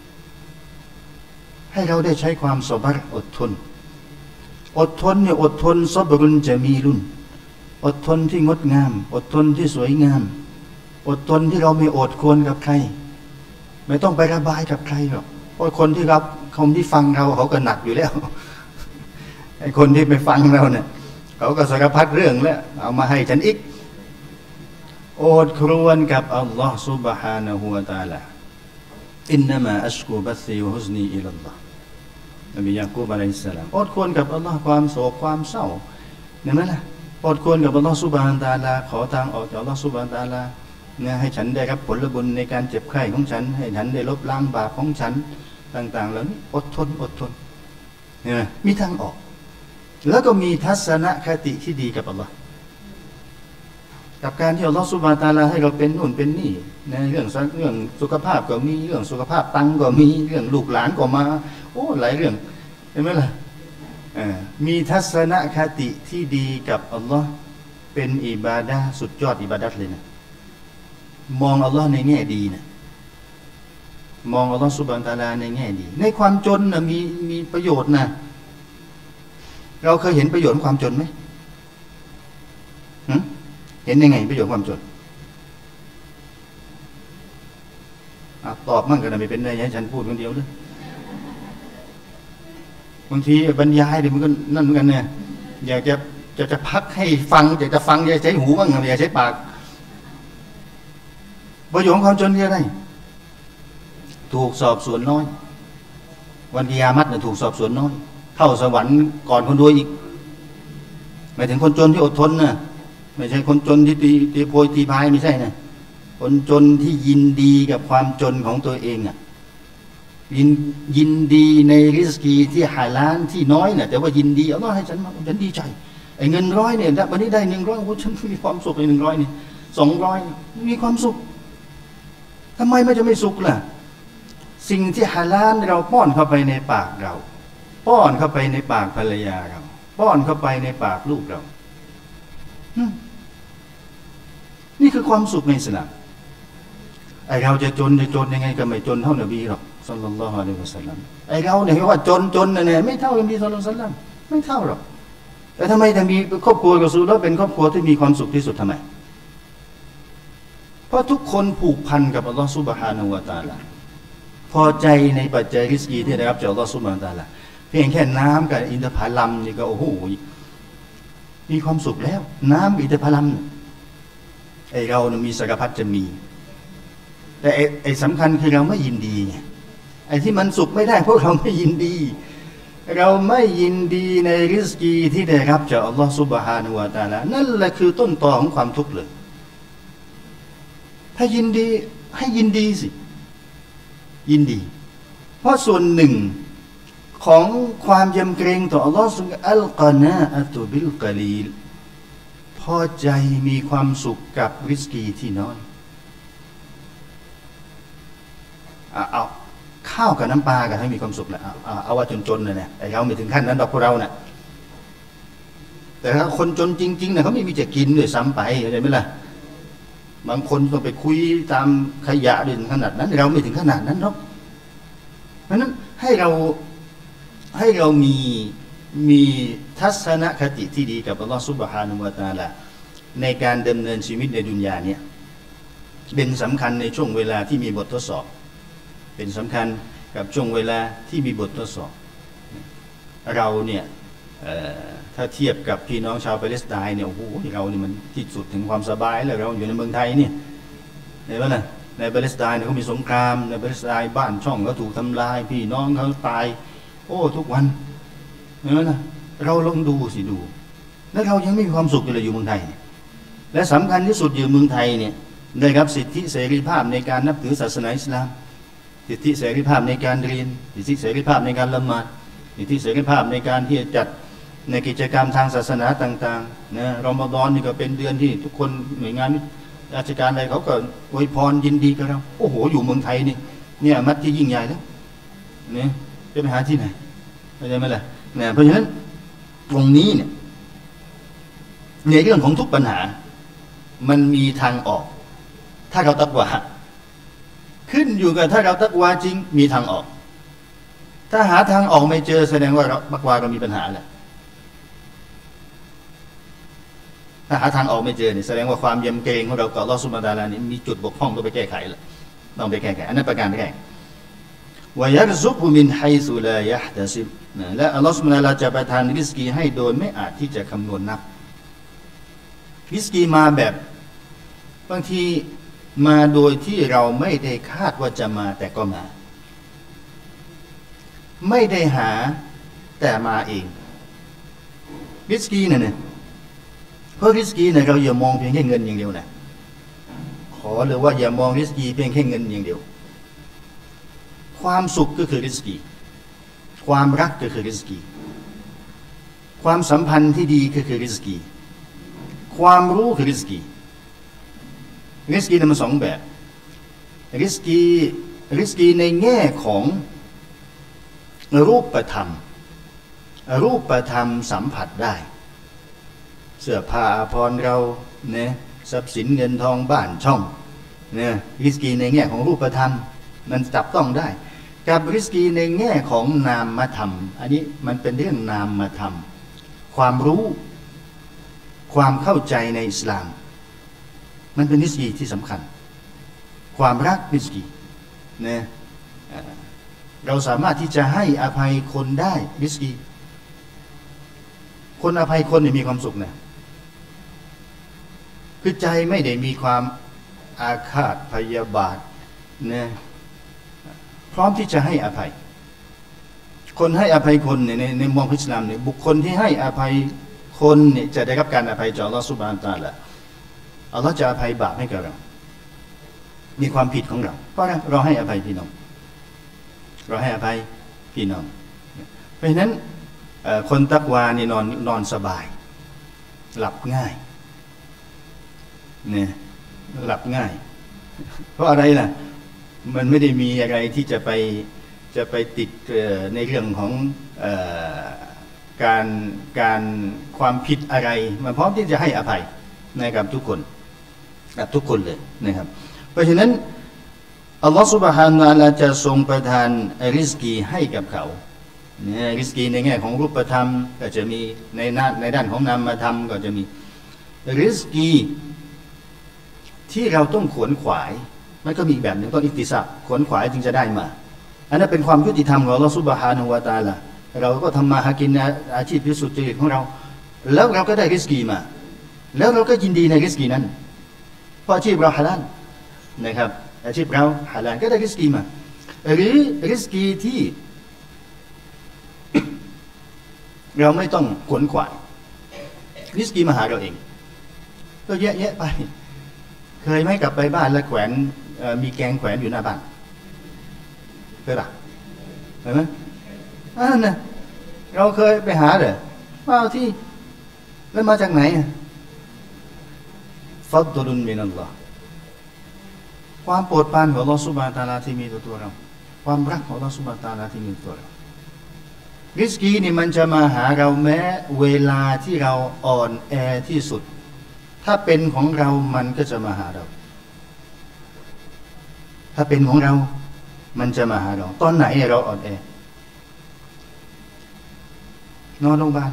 ให้เราได้ใช้ความสบรอดทนอดทนเนี่ยอดทนซอบรุนจะมีรุนอดทนที่งดงามอดทนที่สวยงามอดทนที่เราไม่อดควรกับใครไม่ต้องไประบายกับใครหรอกเพราะคนที่รับคนที่ฟังเราเขาก็หนักอยู่แล้วไอ้คนที่ไปฟังเราเนี่ยเขาก็สารพัดเรื่องแล้วเอามาให้ฉันอีกโอดครวญกับอัลลอฮฺ سبحانه และ تعالى อินนัมาอัชกูบัซีวะฮุซนีอิลลัลลอฮ์นบียะกูบอะลัยฮิสสลามอดครวญกับอัลลอฮ์ความโศกความเศร้าเห็นไหมล่ะอดครวญกับอัลลอฮฺ سبحانه และ تعالى ขอทางออกจากอัลลอฮฺ سبحانه และ تعالى เนี่ยให้ฉันได้รับผลบุญในการเจ็บไข้ของฉันให้ฉันได้ลบล้างบาปของฉันต่างๆเหล่านี้อดทนอดทนเห็นไหมมีทางออกแล้วก็มีทัศนคติที่ดีกับอัลลอฮ์กับการที่อัลลอฮฺซุบฮานะฮูวะตะอาลาให้เราเป็นนู่นเป็นนี่ในเรื่องเรื่องสุขภาพก็มีเรื่องสุขภาพตังก็มีเรื่องลูกหลานก็มาโอ้หลายเรื่องเห็นไหมล่ะมีทัศนคติที่ดีกับอัลลอฮ์เป็นอิบาดะห์สุดยอดอิบาดะห์เลยนะมองอัลลอฮ์ในแง่ดีนะมองอัลลอฮ์ซุบฮานะฮูวะตะอาลาในแง่ดีในความจนนะมีมีประโยชน์นะเราเคยเห็นประโยชน์ของความจนไหมเห็นยังไงประโยชน์ความจนตอบมั่งก็ได้ไม่เป็นไรให้ฉันพูดคนเดียวเลยบางทีบรรยายเดี๋ยวมันก็นั่นเหมือนกันเนี่ยอยากจะจะจะพักให้ฟังอยากจะฟังอยากใช้หูบ้างอยากใช้ปากประโยชน์ความจนคืออะไรถูกสอบสวนน้อยวันกิยามัตเนี่ยถูกสอบสวนน้อยเข้าสวรรค์ก่อนคนรวยอีกหมายถึงคนจนที่อดทนนะไม่ใช่คนจนที่ตีตีโพยตีพายไม่ใช่นะคนจนที่ยินดีกับความจนของตัวเองอ่ะยินยินดีในริสกีที่หาล้านที่น้อยน่ะแต่ว่ายินดีเอาให้ฉันมาฉันดีใจไอ้เงินร้อยเนี่ยวันนี้ได้หนึ่งร้อยโอ้ฉันมีความสุขในหนึ่งร้อยนี่สองร้อยมีความสุขทำไมไม่จะไม่สุขล่ะสิ่งที่หาล้านเราป้อนเข้าไปในปากเราป้อนเข้าไปในปากภรรยาเราป้อนเข้าไปในปากลูกเรานี่คือความสุขในอิสลามไอเราจะจนจะจนยังไงก็ไม่จนเท่านบีหรอกศ็อลลัลลอฮุอะลัยฮิวะซัลลัมไอเราเนี่ยว่าจนจนเนี่ยไม่เท่านบีศ็อลลัลลอฮุอะลัยฮิวะซัลลัมไม่เท่าหรอกแต่ทำไมแต่มีครอบครัวกับซูแล้วเป็นครอบครัวที่มีความสุขที่สุดทำไมเพราะทุกคนผูกพันกับอัลลอฮฺซุบฮานะฮูวะตะอาลาพอใจในปัจจัยริสกีที่ได้รับจากอัลลอฮฺซุบฮานะฮูวะตะอาลาเพียงแค่น้ำกับอินทผลัมนี่ก็โอ้โหมีความสุขแล้วน้ำอินทผลัมไอเราเนี่ยมีสารพัดจะมีแต่ไอไอสำคัญคือเราไม่ยินดีไงไอที่มันสุขไม่ได้เพราะเราไม่ยินดีเราไม่ยินดีในริสกีที่ได้รับจากอัลลอฮฺซุบฮานะฮูวะตะอาลานั่นแหละคือต้นตอของความทุกข์เลยถ้ายินดีให้ยินดีสิยินดีเพราะส่วนหนึ่งของความยำเกรงต่ออัลลอฮฺสุบฮานะฮูวะตะอาลาอัลกอนาอะตุบิลกะลีลพอใจมีความสุขกับริสกีที่น้อยเอาข้าวกับน้ำปลากันให้มีความสุขแหละเอาเอาว่าจนๆเลยเนี่ยแต่เราไม่ถึงขั้นนั้นดอกพวกเราเนี่ยแต่ถ้าคนจนจริงๆเนี่ยเขาไม่มีจะกินด้วยซ้ำไปเข้าใจไหมล่ะบางคนต้องไปคุยตามขยะด้วยขนาดนั้นเราไม่ถึงขนาดนั้นหรอกเพราะนั้นให้เราให้เรามีมีทัศนคติที่ดีกับอัลลอฮฺซุบฮานะฮูวะตะอาลาในการดำเนินชีวิตในดุนยาเนี่ยเป็นสำคัญในช่วงเวลาที่มีบททดสอบเป็นสำคัญกับช่วงเวลาที่มีบททดสอบเราเนี่ยถ้าเทียบกับพี่น้องชาวปาเลสไตน์เนี่ยโอ้โหเราเนี่ยมันที่สุดถึงความสบายแล้วเราอยู่ในเมืองไทยเนี่ยเห็นไหมล่ะในปาเลสไตน์เนี่ยเขามีสงครามในปาเลสไตน์บ้านช่องก็ถูกทำลายพี่น้องเขาตายโอ้ทุกวันเห็นไหมล่ะเราลองดูสิดูแล้วเรายังไม่มีความสุขเลยอยู่เมืองไทยและสำคัญที่สุดอยู่เมืองไทยเนี่ยได้รับสิทธิเสรีภาพในการนับถือศาสนาอิสลามสิทธิเสรีภาพในการเรียนสิทธิเสรีภาพในการละหมาดสิทธิเสรีภาพในการที่จะจัดในกิจกรรมทางศาสนาต่างๆนะรอมฎอนนี่ก็เป็นเดือนที่ทุกคนหน่วยงานราชการอะไรเขาก็อวยพรยินดีกับเราโอ้โหอยู่เมืองไทยนี่เนี่ยมัดที่ยิ่งใหญ่แล้วเนี่ยจะไปหาที่ไหนเข้าใจไหมล่ะเนี่ยเพราะฉะนั้นตรงนี้เนี่ยในเรื่องของทุกปัญหามันมีทางออกถ้าเราตักวาขึ้นอยู่กับถ้าเราตักวาจริงมีทางออกถ้าหาทางออกไม่เจอแสดงว่าเราตักวาเรามีปัญหาแหละถ้าหาทางออกไม่เจอเนี่ยแสดงว่าความยำเกรงของเรากับอัลลอฮฺซุบฮานะฮูวะตะอาลานี่มีจุดบกพร่องต้องไปแก้ไขแล้วต้องไปแก้ไขอันนั้นประการแรกวะยัรซุกุมินไฮซุลายะฮ์ตะซิบและอัลลอฮฺซุบฮานะฮูวะตะอาลาจะประทานริสกีให้โดยไม่อาจที่จะคำนวณนับริสกีมาแบบบางทีมาโดยที่เราไม่ได้คาดว่าจะมาแต่ก็มาไม่ได้หาแต่มาเองริสกีเนี่ยเพราะริสกีเนี่ยเราอย่ามองเพียงแค่เงินอย่างเดียวนะขอเลยว่าอย่ามองริสกีเพียงแค่เงินอย่างเดียวความสุขก็คือริสกีความรักก็คือริสกีความสัมพันธ์ที่ดีก็คือริสกีความรู้คือริสกีริสกีนั้นมันสองแบบริสกีริสกีในแง่ของรูปธรรมรูปธรรมสัมผัสได้เสื้อผ้าอาภรณ์เราเนี่ยทรัพย์สินเงินทองบ้านช่องเนี่ยริสกีในแง่ของรูปธรรมมันจับต้องได้กับริสกีในแง่ของนามธรรมอันนี้มันเป็นเรื่องนามธรรมความรู้ความเข้าใจในอิสลามมันเป็นริสกีที่สำคัญความรักริสกีเนี่ยเราสามารถที่จะให้อภัยคนได้ริสกีคนอภัยคนเนี่ยมีความสุขนะคือใจไม่ได้มีความอาฆาตพยาบาทเนี่ยพร้อมที่จะให้อภัยคนให้อภัยคนเนี่ยในในมองอิสลามเนี่ยบุคคลที่ให้อภัยคนเนี่ยจะได้รับการอภัยจากอัลลอฮฺซุบฮานะฮูวะตะอาลาอัลลอฮฺจะอภัยบาปให้กับเรามีความผิดของเราเพราะเราให้อภัยพี่น้องเราให้อภัยพี่น้องเพราะฉะนั้นคนตักวานี่นอนนอนสบายหลับง่ายเนี่ยหลับง่ายเพราะอะไรล่ะมันไม่ได้มีอะไรที่จะไปจะไปติดในเรื่องของเอ่อการการความผิดอะไรมันพร้อมที่จะให้อภัยนะครับทุกคนกับทุกคนเลยนะครับเพราะฉะนั้นอัลลอฮฺ سبحانه และ تعالى จะทรงประทานริสกีให้กับเขาเนี่ยริสกีในแง่ของรูปธรรมก็จะมีในด้านในด้านของนามธรรมก็จะมีริสกีที่เราต้องขวนขวายมันก็มีแบบหนึ่งต้องอิกติซาบขวนขวายจึงจะได้มาอันนั้นเป็นความยุติธรรมของอัลลอฮฺ سبحانه และ تعالى เราก็ทำมาหากินอาชีพที่สุจริตของเราแล้วเราก็ได้ริสกีมาแล้วเราก็ยินดีในริสกีนั้นเพราะอาชีพเราฮาลาลนะครับอาชีพเราฮาลาลก็ได้ริสกีมาหรือริสกีที่เราไม่ต้องขวนขวายริสกีมาหาเราเองก็แยะๆไปเคยไหมกลับไปบ้านแล้วแขวนมีแกงแขวนอยู่หน้าบ้านเคยปะเห็นไหมอ่านะเราเคยไปหาเลยว่าที่แล้วมาจากไหนฟัดลุนมินัลลอฮ์ความโปรดปรานของอัลลอฮฺซุบฮานะฮูวะตะอาลาที่มีต่อตัวเราความรักของอัลลอฮฺซุบฮานะฮูวะตะอาลาที่มีต่อตัวเราริสกีนี่มันจะมาหาเราแม้เวลาที่เราอ่อนแอที่สุดถ้าเป็นของเรามันก็จะมาหาเราถ้าเป็นของเรามันจะมาหาเราตอนไหนเราอ่อนแอนอนโรงพยาบาล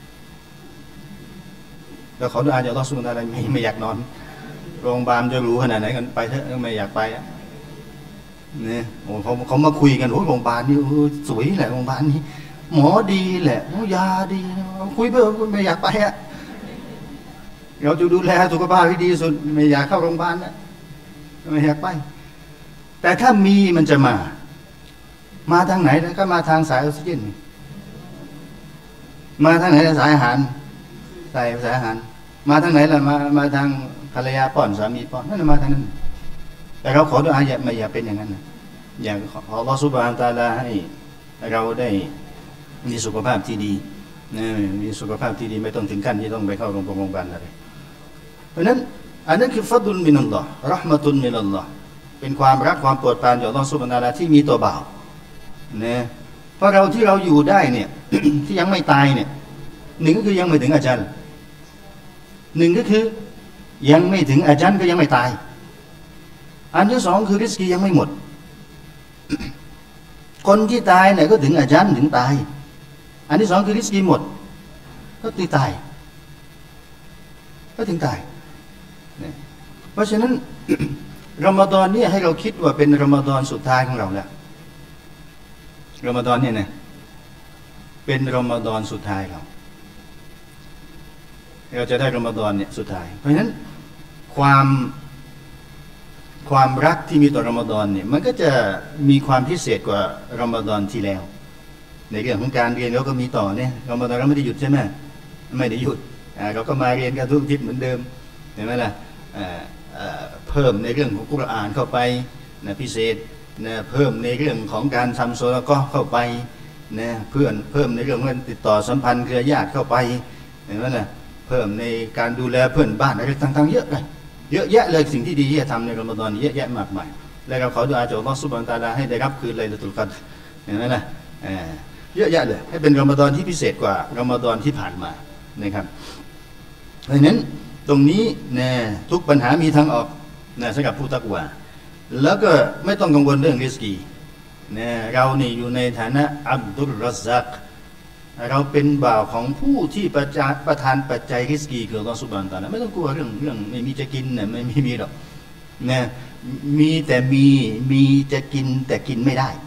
เราขอดุอาอย่าอัลลอฮฺซุบฮานะฮูวะตะอาลาไม่ไม่อยากนอนโรงพยาบาลจะรู้ขนาดไหนกันไปเถอะไม่อยากไปอ่ะเนี่ยโอ้เขาเขามาคุยกันโอ้โรงพยาบาลนี่สวยแหละโรงพยาบาลนี้หมอดีแหละยาดีคุยเพื่อไม่อยากไปอ่ะเราจะดูแลสุขภาพที่ดีสุดไม่อยากเข้าโรงพยาบาลนะไม่อยากไปแต่ถ้ามีมันจะมามาทางไหนแล้วก็มาทางสายออกซิเจนมาทางไหนสายอาหารสายสายอาหารมาทางไหนล่ะมามาทางภรรยาป้อนสามีป้อนนั่นมาทางนั้นแต่เราขอดุอาอย่าไม่อย่าเป็นอย่างนั้นนะอย่าขออัลลอฮฺซุบฮานะฮูวะตะอาลาให้เราได้มีสุขภาพที่ดีนะมีสุขภาพที่ดีไม่ต้องถึงขั้นที่ต้องไปเข้าโรงพยาบาลอะไรเพราะนั้นอันนั้นคือฟัดลุนมินัลลอฮ์เราะห์มะตุนมินัลลอฮ์เป็นความรักความโปรดปรานจากอัลลอฮฺซุบฮานะฮูวะตะอาลาที่มีต่อบ่าวนะเพราะเราที่เราอยู่ได้เนี่ย ที่ยังไม่ตายเนี่ยหนึ่งก็คือยังไม่ถึงอาจารย์หนึ่งก็คือยังไม่ถึงอาจารย์ก็ยังไม่ตายอันที่สองคือริสกียังไม่หมด คนที่ตายเนี่ยก็ถึงอาจารย์ถึงตายอันที่สองคือริสกีหมดก็ตีตายก็ถึงตายเพราะฉะนั้น รอมฎอนนี่ให้เราคิดว่าเป็นรอมฎอนสุดท้ายของเราแล้วรอมฎอนเนี่ยนะเป็นรอมฎอนสุดท้ายเราเราจะได้รอมฎอนเนี่ยสุดท้ายเพราะฉะนั้นความความรักที่มีต่อรอมฎอนเนี่ยมันก็จะมีความพิเศษกว่ารอมฎอนที่แล้วในเรื่องของการเรียนเราก็มีต่อเนี่ยรอมฎอนเราไม่ได้หยุดใช่ไหมไม่ได้หยุดเราก็มาเรียนกันทุกอาทิตย์เหมือนเดิมเห็นไหมล่ะเพิ่มในเรื่องของกุรอานเข้าไปนะพิเศษนะเพิ่มในเรื่องของการทำโซลาก็เข้าไปนะเพื่อนเพิ่มในเรื่องการติดต่อสัมพันธ์เครือญาติเข้าไปเห็นไหมล่ะเพิ่มในการดูแลเพื่อนบ้านอะไรต่างๆเยอะเลยเยอะแยะเลยสิ่งที่ดีที่จะทำในรอมฎอนเยอะแยะมากมายแล้วเราขอดุอาจากอัลลอฮฺซุบฮานะฮูวะตะอาลาให้ได้รับคืนไลลาตุลกัดรเห็นไหมนะเยอะแยะเลยให้เป็นรอมฎอนที่พิเศษกว่ารอมฎอนที่ผ่านมานะครับเพราะฉะนั้นตรงนี้นะทุกปัญหามีทางออกนะสำหรับผู้ตักวาแล้วก็ไม่ต้องกังวลเรื่องริสกีนะเรานี่อยู่ในฐานะอับดุลรัซซักเราเป็นบ่าวของผู้ที่ประจาประทานปัจจัยริสกีคืออัลลอฮฺซุบฮานะฮูวะตะอาลาไม่ต้องกลัวเรื่องเรื่องไม่มีจะกินเนี่ยไม่มีมีหรอกนะมีแต่มีมีจะกินแต่กินไม่ได้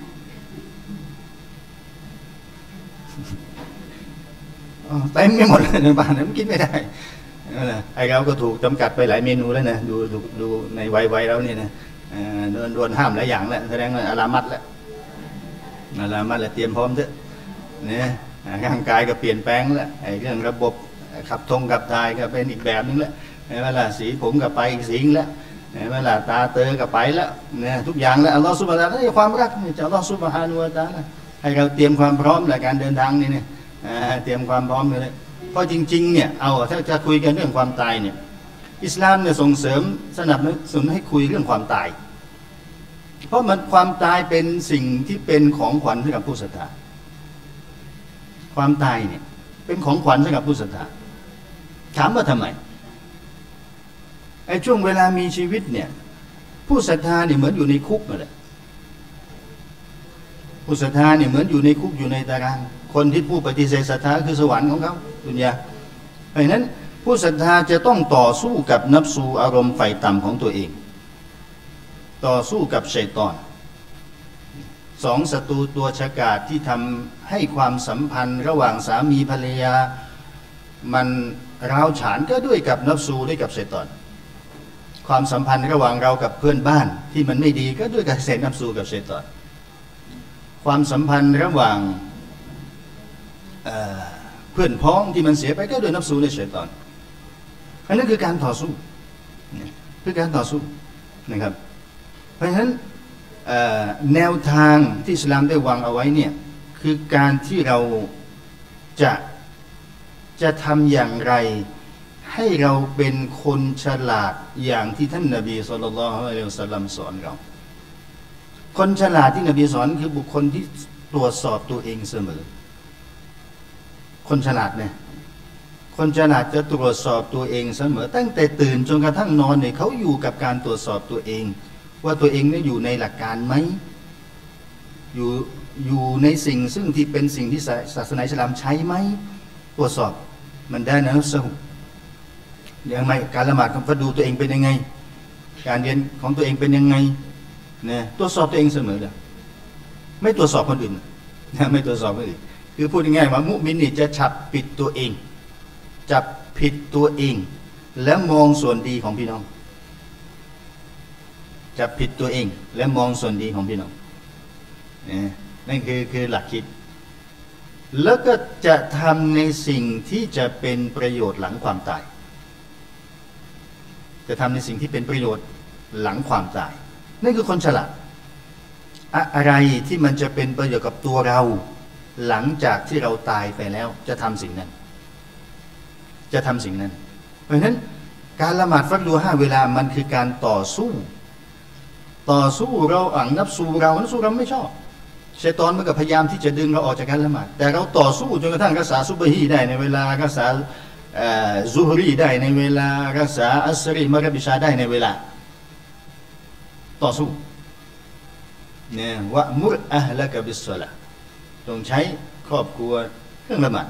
เต็มไม่หมดเลยในบ้านนั้นกินไม่ได้ไอ้เราก็ถูกจำกัดไปหลายเมนูแล้วนะดูดูดูในวัยๆแล้วเนี่ยนะโดนโดนห้ามหลายอย่างแล้วแสดงว่าอารามัดแล้วอารามัดแล้วเตรียมพร้อมเถอะเนี่ยร่างกายก็เปลี่ยนแปลงแล้วไอ้เรื่องระบบขับทงขับถ่ายก็เป็นอีกแบบนึงแล้วเวลาสีผมก็ไปอีกสีนึงแล้วเวลาตาเตอก็ไปแล้วเนี่ยทุกอย่างแล้วอัลลอฮฺซุบฮานะฮูวะตะอาลาความรักนี่จากอัลลอฮฺซุบฮานะฮูวะตะอาลาให้เราเตรียมความพร้อมในการเดินทางนี่เนี่ยเตรียมความพร้อมเลยเพราะจริงๆเนี่ยเอาถ้าจะคุยกันเรื่องความตายเนี่ยอิสลามเนี่ยส่งเสริมสนับสนุนให้คุยเรื่องความตายเพราะมันความตายเป็นสิ่งที่เป็นของขวัญสำหรับผู้ศรัทธาความตายเนี่ยเป็นของขวัญสำหรับผู้ศรัทธาถามว่าทำไมไอ้ช่วงเวลามีชีวิตเนี่ยผู้ศรัทธาเนี่ยเหมือนอยู่ในคุกนั่นแหละผู้ศรัทธาเนี่ยเหมือนอยู่ในคุกอยู่ในตารางคนที่ผู้ปฏิเสธศรัทธาคือสวรรค์ของเขาดุนยาเพราะฉะนั้นผู้ศรัทธาจะต้องต่อสู้กับนับสูอารมณ์ไฟต่ำของตัวเองต่อสู้กับชัยฏอนสองศัตรูตัวฉกาจที่ทำให้ความสัมพันธ์ระหว่างสามีภรรยามันร้าวฉานก็ด้วยกับนับสูด้วยกับชัยฏอนความสัมพันธ์ระหว่างเรากับเพื่อนบ้านที่มันไม่ดีก็ด้วยกับเศษนับสูกับชัยฏอนความสัมพันธ์ระหว่างเพื่อนพ้องที่มันเสียไปก็ด้วยนับสูและชัยฏอนอันนั้นคือการต่อสู้คือการต่อสู้นะครับเพราะฉะนั้นแนวทางที่อิสลามได้วางเอาไว้เนี่ยคือการที่เราจะจะทำอย่างไรให้เราเป็นคนฉลาดอย่างที่ท่านนบีศ็อลลัลลอฮุอะลัยฮิวะซัลลัมสอนเราคนฉลาดที่นบีสอนคือบุคคลที่ตรวจสอบตัวเองเสมอคนฉลาดเนี่ยคนฉลาดจะตรวจสอบตัวเองเสมอตั้งแต่ตื่นจนกระทั่งนอนเนี่ยเขาอยู่กับการตรวจสอบตัวเองว่าตัวเองเนี่ยอยู่ในหลักการไหมอยู่อยู่ในสิ่งซึ่งที่เป็นสิ่งที่ศาสนาอิสลามใช้ไหมตรวจสอบมันได้นะสหุอย่างไรการละหมาดของฟัดดูตัวเองเป็นยังไงการเรียนของตัวเองเป็นยังไงเนี่ยตรวจสอบตัวเองเสมอเลยไม่ตรวจสอบคนอื่นนะไม่ตรวจสอบคนอื่นคือพูดง่ายๆว่ามุมินนี่จะจับผิดตัวเองจับผิดตัวเองและมองส่วนดีของพี่น้องจับผิดตัวเองและมองส่วนดีของพี่น้องนั่นคือคือหลักคิดแล้วก็จะทำในสิ่งที่จะเป็นประโยชน์หลังความตายจะทำในสิ่งที่เป็นประโยชน์หลังความตายนั่นคือคนฉลาดอะไรที่มันจะเป็นประโยชน์กับตัวเราหลังจากที่เราตายไปแล้วจะทำสิ่งนั้นจะทำสิ่งนั้นเพราะฉะนั้นการละหมาดฟัดดูห้าเวลามันคือการต่อสู้ต่อสู้เราอ่างนับสูเรานับสูเราไม่ชอบชัยฏอนมันก็พยายามที่จะดึงเราออกจากการละหมาดแต่เราต่อสู้จนกระทั่งรักษาซุบฮีได้ในเวลารักษาซุฮรีได้ในเวลารักษาอัสรีมะริบอิชาได้ในเวลาต่อสู้เนี่ยวะมุรอะฮละกะบิศศอลาต้องใช้ครอบครัวเครื่องละหมาด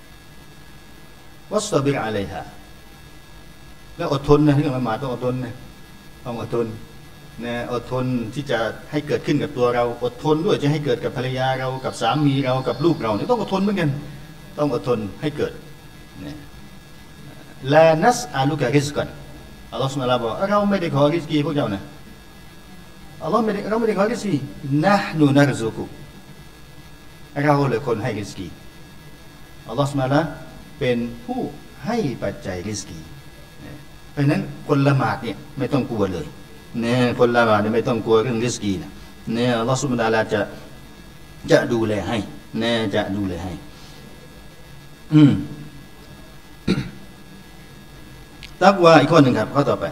วัสบิรอะลัยฮาแล้วอดทนนะเรื่องละหมาดต้องอดทนนะต้องอดทนนะอดทนที่จะให้เกิดขึ้นกับตัวเราอดทนด้วยจะให้เกิดกับภรรยาเรากับสามีเรากับลูกเราเนี่ยต้องอดทนเหมือนกันต้องอดทนให้เกิดนะลานัสอาลุกะริซกันอัลลอฮฺสุบฮานะฮูวะตะอาลาบอกเราไม่ได้ขอริสกีพวกเจ้านะอัลลอฮ์ไม่ได้เราไม่ได้ขอริสกีนะห์นูนัรซุกุเราเลยคนให้ริสกีอัลลอฮฺซุบฮานะฮูวะตะอาลาเป็นผู้ให้ปัจจัยริสกีเพราะฉะนั้นคนละหมาดเนี่ยไม่ต้องกลัวเลยเนี่ยคนละหมาดเนี่ยไม่ต้องกลัวเรื่องริสกีนะเนี่ยอัลลอฮฺซุบฮานะฮูวะตะอาลาจะจะดูแลให้เนี่ยจะดูแลให้อืมตักวาอีกข้อหนึ่งครับข้อต่อไป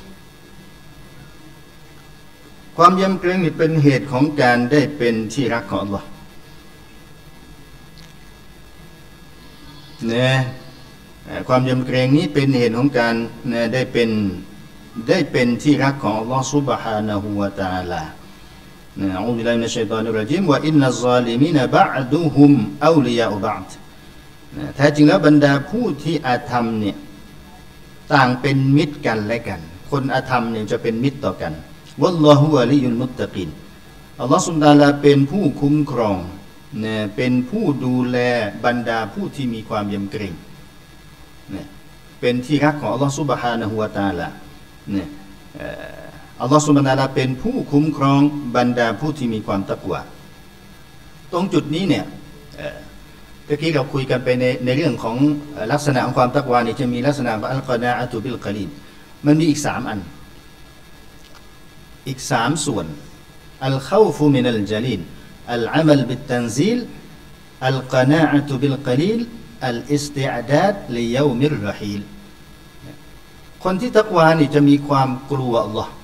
ความยำเกรงนี่เป็นเหตุของการได้เป็นที่รักของอัลลอฮ์เนี่ยความยำเกรงนี้เป็นเหตุของการเนี่ยได้เป็นได้เป็นที่รักของอัลลอฮ์ซุบฮานะฮูวะตะอาลานะอูบิลลาฮิมินัชชัยฏอนิรเราะญีมวะอินนัซซาลิมีนบะอ์ดุฮุมเอาลิยาอุบะอ์นะแท้จริงแล้วบรรดาผู้ที่อาธรรมเนี่ยต่างเป็นมิตรกันและกันคนอาธรรมเนี่ยจะเป็นมิตรต่อกันวัลลอฮุวะลียุลมุตตะกีนอัลลอฮ์ซุบฮานะฮูวะตะอาลาเป็นผู้คุ้มครองเนี่ยเป็นผู้ดูแลบรรดาผู้ที่มีความยำเกรงเนี่ยเป็นที่รักของอัลลอฮ์ซุบฮานะฮูวะตะอาลาเนี่ยอัลลอฮ์ซุบฮานะฮูวะตะอาลาเป็นผู้คุ้มครองบรรดาผู้ที่มีความตักวาตรงจุดนี้เนี่ยเมื่อกี้เราคุยกันไปในในเรื่องของลักษณะของความตักวาเนี่ยจะมีลักษณะอัลกอนาอะตุบิลกะลีลมันมีอีกสามอันอีกสามส่วนอัลเข้าฟุมินัลจาลีลอัลอามัลบิตตันซีลอัลกอนาอะตุบิลกะลีลอัลอิสติอดาดลิยอมิรรอฮีลคนที่ตักวานี่จะมีความกลัวอัลลอฮ์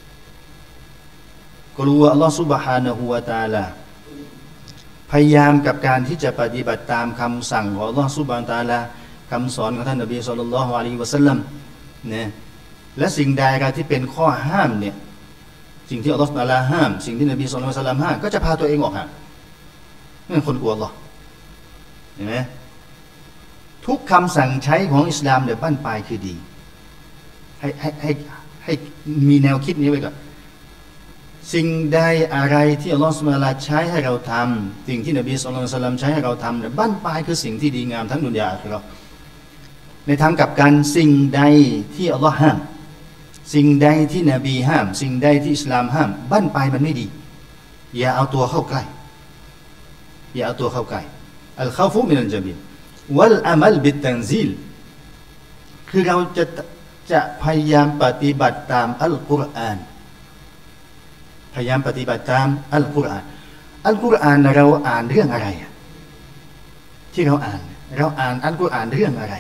กลัวอัลลอฮ์ซุบฮานะฮูวะตะอาลาพยายามกับการที่จะปฏิบัติตามคำสั่งของอัลลอฮ์ซุบฮานะฮูวะตะอาลาคำสอนของท่านนบีศ็อลลัลลอฮุอะลัยฮิวะซัลลัมเนี่ยและสิ่งใดที่เป็นข้อห้ามเนี่ยสิ่งที่อัลลอฮ์ซุบฮานะฮูวะตะอาลาห้ามสิ่งที่นบีศ็อลลัลลอฮุอะลัยฮิวะซัลลัมห้ามก็จะพาตัวเองออกห่างนั่นคนกลัวอัลลอฮ์เห็นไหมทุกคำสั่งใช้ของอิสลามเนี่ยบั้นปลายคือดีให้ให้ให้ให้มีแนวคิดนี้ไว้ก่อนสิ่งใดอะไรที่อัลลอฮฺซุบฮานะฮูวะตะอาลาใช้ให้เราทำสิ่งที่นบีศ็อลลัลลอฮุอะลัยฮิวะซัลลัมใช้ให้เราทำเนี่ยบั้นปลายคือสิ่งที่ดีงามทั้งดุนยาอาคิเราะห์ในทางกลับกันสิ่งใดที่อัลลอฮ์ห้ามสิ่งใดที่นบีห้ามสิ่งใดที่อิสลามห้ามบั้นปลายมันไม่ดีอย่าเอาตัวเข้าใกล้อย่าเอาตัวเข้าใกล้อัลคอฟุมินัลญะบีลวัลอามัลบิตตันซีลคือเราจะจะพยายามปฏิบัติตามอัลกุรอานพยายามปฏิบัติตามอัลกุรอานอัลกุรอานเราอ่านเรื่องอะไรที่เราอ่านเราอ่านอัลกุรอานเรื่องอะไร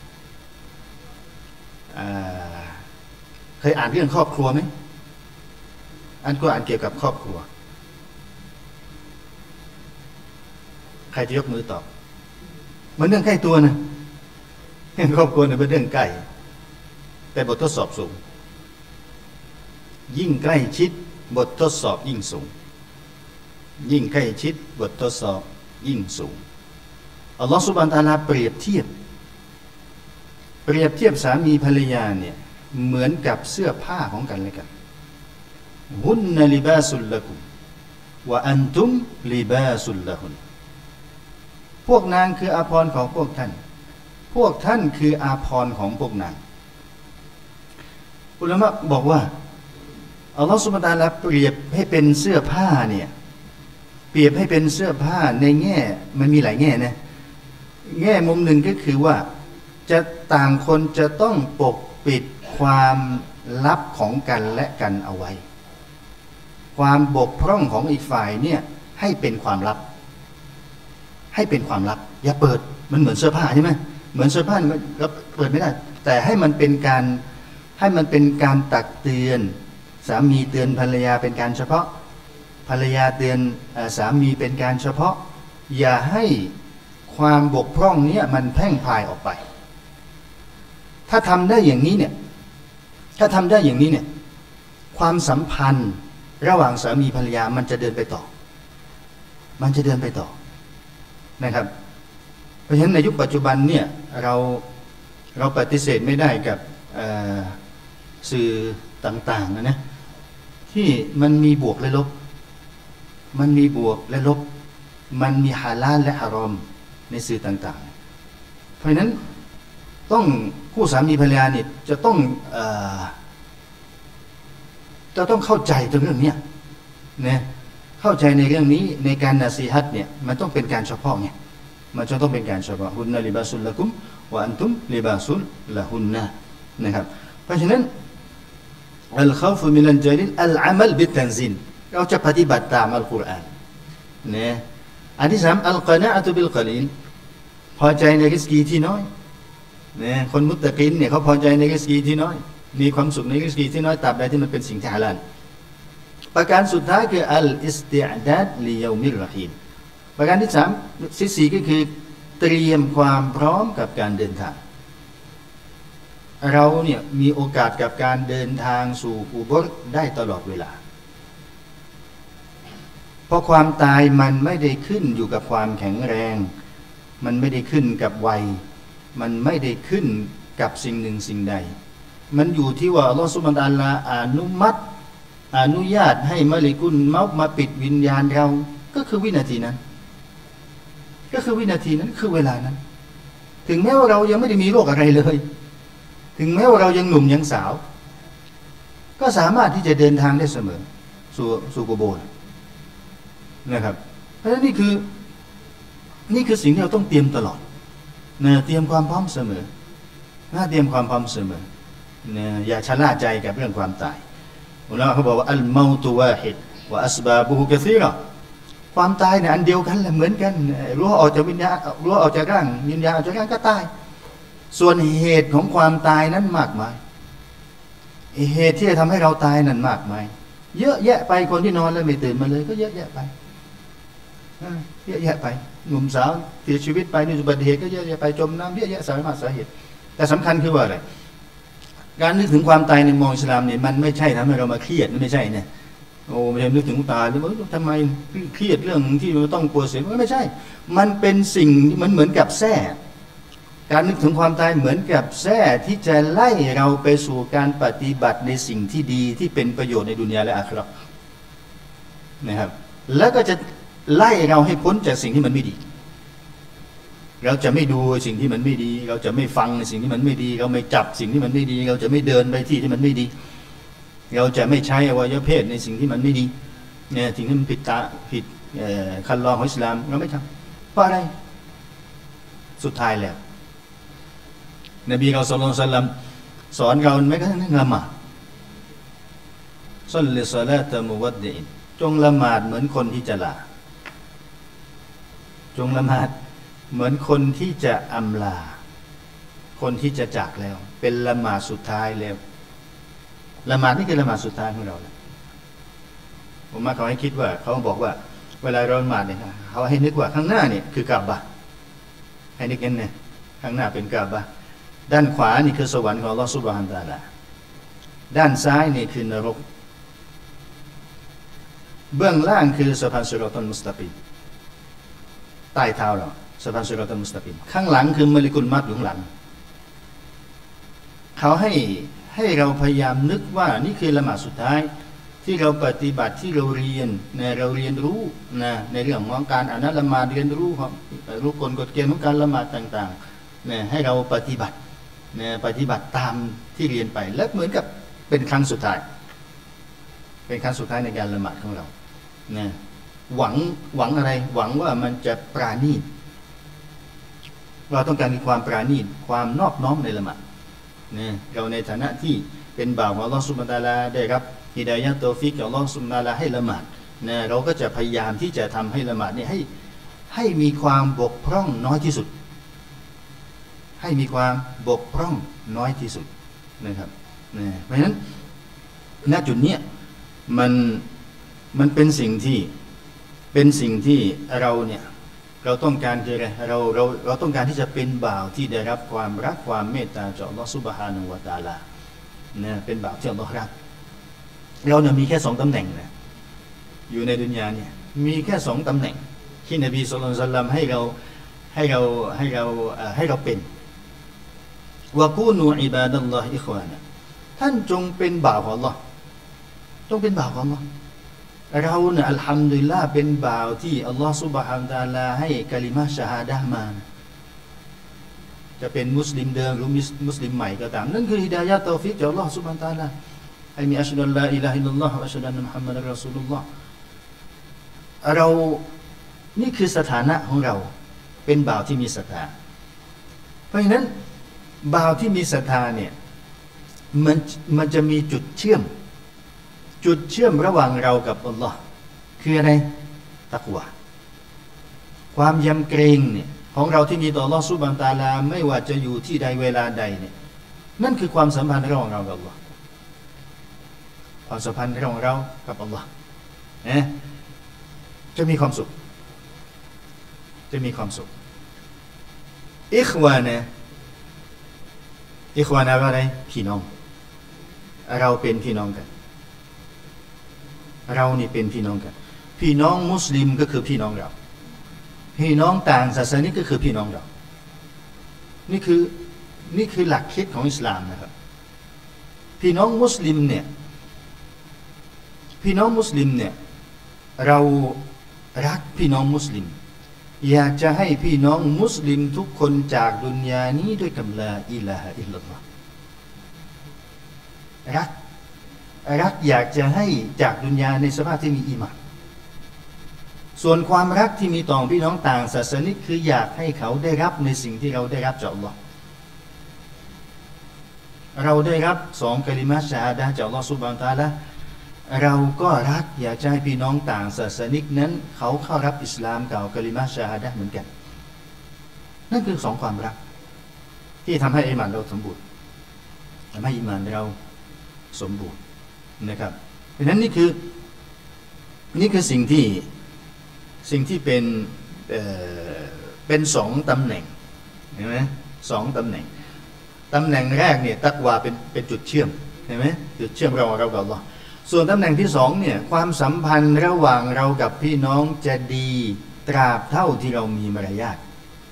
เคยอ่านเรื่องครอบครัวไหมอัลกุรอานเกี่ยวกับครอบครัวใครจะยกมือตอบมันเรื่องใกล้ตัวนะเรื่องครอบครัวเนี่ยเป็นเรื่องใกล้แต่บททดสอบสูงยิ่งใกล้ชิดบททดสอบยิ่งสูงยิ่งใกล้ชิดบททดสอบยิ่งสูงอัลลอฮฺซุบฮานะฮูวะตะอาลาเปรียบเทียบเปรียบเทียบสามีภรรยาเนี่ยเหมือนกับเสื้อผ้าของกันและกันฮุนนะลิบาสุลละกุมวะอันตุมลิบาสุลละฮุนพวกนางคืออาภรณ์ของพวกท่านพวกท่านคืออาภรณ์ของพวกนางอุลามะบอกว่าอัลลอฮฺซุบฮานะฮูวะตะอาลาเปรียบให้เป็นเสื้อผ้าเนี่ยเปรียบให้เป็นเสื้อผ้าในแง่มันมีหลายแง่นะแง่มุมหนึ่งก็คือว่าจะต่างคนจะต้องปกปิดความลับของกันและกันเอาไว้ความบกพร่องของอีกฝ่ายเนี่ยให้เป็นความลับให้เป็นความลับอย่าเปิดมันเหมือนเสื้อผ้าใช่ไหมเหมือนเสื้อผ้ามันเปิดไม่ได้แต่ให้มันเป็นการให้มันเป็นการตักเตือนสามีเตือนภรรยาเป็นการเฉพาะภรรยาเตือนสามีเป็นการเฉพาะอย่าให้ความบกพร่องเนี้ยมันแพร่งพรายออกไปถ้าทำได้อย่างนี้เนี่ยถ้าทำได้อย่างนี้เนี่ยความสัมพันธ์ระหว่างสามีภรรยามันจะเดินไปต่อมันจะเดินไปต่อนะครับเพราะฉะนั้นในยุคปัจจุบันเนี่ยเราเราปฏิเสธไม่ได้กับสื่อต่างๆนะนะที่มันมีบวกและลบมันมีบวกและลบมันมีฮาลาลและฮารอมในสื่อต่างๆเพราะฉะนั้นต้องคู่สามีภรรยาเนี่ยจะต้องเอ่อจะต้องเข้าใจตรงเรื่องนี้นะเข้าใจในเรื่องนี้ในการนาซีฮัตเนี่ยมันต้องเป็นการเฉพาะไงมันจะต้องเป็นการเฉพาะฮุนนะลิบาสุลละกุมวะอันตุมลิบาสุลละฮุนนะนะครับเพราะฉะนั้นอัลคอฟุมินัลจาลิลอัลอามัลบิตตันซิลเราจะปฏิบัติตามอัลกุรอานนะอันที่สามอัลกอนาอะตุบิลกะลีลพอใจในริสกีที่น้อยเนี่ยคนมุตตะกินเนี่ยเขาพอใจในริสกีที่น้อยมีความสุขในริสกีที่น้อยตราบใดที่มันเป็นสิ่งที่ฮาลาลประการสุดท้ายคืออัลอิสติอ์ดาดลิยอมิรเราะฮีลประการที่สามที่สี่ก็คือเตรียมความพร้อมกับการเดินทางเราเนี่ยมีโอกาสกับการเดินทางสู่กุบรได้ตลอดเวลาเพราะความตายมันไม่ได้ขึ้นอยู่กับความแข็งแรงมันไม่ได้ขึ้นกับวัยมันไม่ได้ขึ้นกับสิ่งหนึ่งสิ่งใดมันอยู่ที่ว่าอัลลอฮฺซุบฮานะฮูวะตะอาลาอนุมัติอนุญาตให้มะลิกุลเมาต์มาปิดวิญญาณเราก็คือวินาทีนั้นก็คือวินาทีนั้นคือเวลานั้นถึงแม้ว่าเรายังไม่ได้มีโรคอะไรเลยถึงแม้ว่าเรายังหนุ่มยังสาวก็สามารถที่จะเดินทางได้เสมอสู่สู่กุโบร์นะครับเพราะฉะนั้นนี่คือนี่คือสิ่งที่เราต้องเตรียมตลอดนะเตรียมความพร้อมเสมอนะเตรียมความพร้อมเสมอนะอย่าชะล่าใจกับเรื่องความตายอุลามะเขาบอกว่าอัลเมาตุวาฮิดวะอัสบาบุฮุกะซีเราะความตายเนี่ยอันเดียวกันแหละเหมือนกันรู้ออกจากวิญญาณรู้ออกจากร่างวิญญาณออกจากร่างก็ตายส่วนเหตุของความตายนั้นมากมายเหตุที่จะทำให้เราตายนั้นมากมายเยอะแยะไปคนที่นอนแล้วไม่ตื่นมาเลยก็เยอะแยะไปเยอะแยะไปหนุ่มสาวเสียชีวิตไปด้วยอุบัติเหตุก็เยอะแยะไปจมน้ำเยอะแยะสารพัดสาเหตุแต่สำคัญคือว่าอะไรการนึกถึงความตายในมองอิสลามเนี่ยมันไม่ใช่ทำให้เรามาเครียดไม่ใช่เนี่ยโอ้ไม่ใช่นึกถึงตายแล้วทำไมเครียดเรื่องที่เราต้องกลัวเสียไม่ใช่มันเป็นสิ่งที่มันเหมือนกับแส้การนึกถึงความตายเหมือนกับแส้ที่จะไล่เราไปสู่การปฏิบัติในสิ่งที่ดีที่เป็นประโยชน์ในดุนยาและอาคิเราะห์นะครับแล้วก็จะไล่เราให้พ้นจากสิ่งที่มันไม่ดีเราจะไม่ดูสิ่งที่มันไม่ดีเราจะไม่ฟังสิ่งที่มันไม่ดีเราไม่จับสิ่งที่มันไม่ดีเราจะไม่เดินไปที่ที่มันไม่ดีเราจะไม่ใช้อวัยวะเพศในสิ่งที่มันไม่ดีเนี่ยสิ่งที่มันผิดตาผิดคันลองของอิสลามเราไม่ทำเพราะอะไรสุดท้ายแล้วนบีเราศ็อลลัลลอฮุอะลัยฮิวะซัลลัมสอนเราไม่กระทั่งนั่งละหมาดศ็อลลิศอลาตะมุวัดดินจงละหมาดเหมือนคนที่จะลาจงละหมาดเหมือนคนที่จะอำลาคนที่จะจากแล้วเป็นละหมาดสุดท้ายแล้วละหมาดนี่คือละหมาดสุดท้ายของเราแล้วผมมาเขาให้คิดว่าเขาบอกว่าเวลาเราละหมาดเนี่ยเขาให้นึกว่าข้างหน้าเนี่ยคือกาบะห์ให้นึกกันเนี่ยข้างหน้าเป็นกาบะห์ด้านขวานี่คือสวรรค์ของอัลลอฮฺซุบฮานะฮูวะตะอาลาด้านซ้ายนี่คือนรกเบื้องล่างคือสะพานซิรอตัลมุสตะกีมใต้เท้าเราสะพานซิรอตัลมุสตะกีมข้างหลังคือมะลิกุลมัตอยู่ข้างหลังเขาให้ให้เราพยายามนึกว่านี่คือละหมาดสุดท้ายที่เราปฏิบัติที่เราเรียนนะเราเรียนรู้นะในเรื่องของการอ่านละหมาดเรียนรู้ของรู้กฎกฎเกณฑ์ของการละหมาดต่างๆนะให้เราปฏิบัตินะปฏิบัติตามที่เรียนไปและเหมือนกับเป็นครั้งสุดท้ายเป็นครั้งสุดท้ายในการละหมาดของเรานะหวังหวังอะไรหวังว่ามันจะปราณีตเราต้องการมีความปราณีตความนอบน้อมในละหมาดนะเราในฐานะที่เป็นบ่าวของอัลลอฮฺซุบฮานะฮูวะตะอาลาได้รับฮิดายะห์ตอฟิกจากอัลลอฮฺซุบฮานะฮูวะตะอาลาให้ละหมาดนะเราก็จะพยายามที่จะทำให้ละหมาดเนี่ยให้ให้มีความบกพร่องน้อยที่สุดให้มีความบกพร่องน้อยที่สุดนะครับนะเพราะฉะนั้นณจุดนี้มันมันเป็นสิ่งที่เป็นสิ่งที่เราเนี่ยเราต้องการคืออะไรเราเราเราต้องการที่จะเป็นบ่าวที่ได้รับความรักความเมตตาจากอัลลอฮฺซุบฮานะฮูวะตะอาลาเนี่ยเป็นบ่าวที่อัลลอฮฺรักเราเนี่ยมีแค่สองตำแหน่งนะอยู่ในดุนยาเนี่ยมีแค่สองตำแหน่งที่นบีศ็อลลัลลอฮุอะลัยฮิวะซัลลัมให้เราให้เราให้เราให้เราเป็นวะกูนูอิบาดัลลอฮิอิควานะท่านจงเป็นบ่าวของอัลลอฮ์จงเป็นบ่าวของอัลลอฮ์เราเนี่ยอัลฮัมดุลิลละห์เป็นบ่าวที่อัลลอฮ์ซุบฮานะฮูวะตะอาลาให้กะลิมะฮ์ชะฮาดะห์มาจะเป็นมุสลิมเดิมหรือมุสลิมใหม่ก็ตามนั่นคือฮิดายะห์ตอฟิกจากอัลลอฮ์ซุบฮานะฮูวะตะอาลาให้มีอัชฮะดุอัลลาอิลาฮะอิลลัลลอฮ์วะอัชฮะดุอันนะมุฮัมมัดรอซูลุลลอฮ์เรานี่คือสถานะของเราเป็นบ่าวที่มีศรัทธาเพราะฉะนั้นบ่าวที่มีศรัทธาเนี่ยมันมันจะมีจุดเชื่อมจุดเชื่อมระหว่างเรากับอัลลอฮ์คืออะไรตักวาความยำเกรงเนี่ยของเราที่มีต่ออัลลอฮฺซุบฮานะฮูวะตะอาลาไม่ว่าจะอยู่ที่ใดเวลาใดเนี่ยนั่นคือความสัมพันธ์ระหว่างเรากับอัลลอฮ์ความสัมพันธ์ระหว่างเรากับอัลลอฮ์นะจะมีความสุขจะมีความสุขอิควานะอิควานะว่าอะไรพี่น้องเราเป็นพี่น้องกันเรานี่เป็นพี่น้องกันพี่น้องมุสลิมก็คือพี่น้องเราพี่น้องต่างศาสนาก็คือพี่น้องเรานี่คือนี่คือหลักคิดของอิสลามนะครับพี่น้องมุสลิมเนี่ยพี่น้องมุสลิมเนี่ยเรารักพี่น้องมุสลิมอยากจะให้พี่น้องมุสลิมทุกคนจากดุนยานี้ด้วยคำลาอิลาฮะอิลลัลลอฮ์รักรักอยากจะให้จากดุนยาในสภาพที่มีอีหม่านส่วนความรักที่มีต่อพี่น้องต่างศาสนาคืออยากให้เขาได้รับในสิ่งที่เราได้รับจากอัลลอฮ์เราได้รับสองกะลิมะชะฮาดะห์จากอัลลอฮ์ซุบฮานะฮูวะตะอาลาเราก็รักอยากจะให้พี่น้องต่างศาสนานั้นเขาเข้ารับอิสลามกับกะลิมะชะฮาดะห์เหมือนกันนั่นคือสองความรักที่ทำให้อีหม่านเราสมบูรณ์ทำให้อีหม่านเราสมบูรณ์นะครับเพราะฉะนั้นนี่คือนี่คือสิ่งที่สิ่งที่เป็นเอ่อเป็นสองตำแหน่งเห็นไหมสองตำแหน่งตำแหน่งแรกเนี่ยตักวาเป็นเป็นจุดเชื่อมเห็นไหมจุดเชื่อมระหว่างเรากับอัลเลาะห์ส่วนตำแหน่งที่สองเนี่ยความสัมพันธ์ระหว่างเรากับพี่น้องจะดีตราบเท่าที่เรามีมารยาท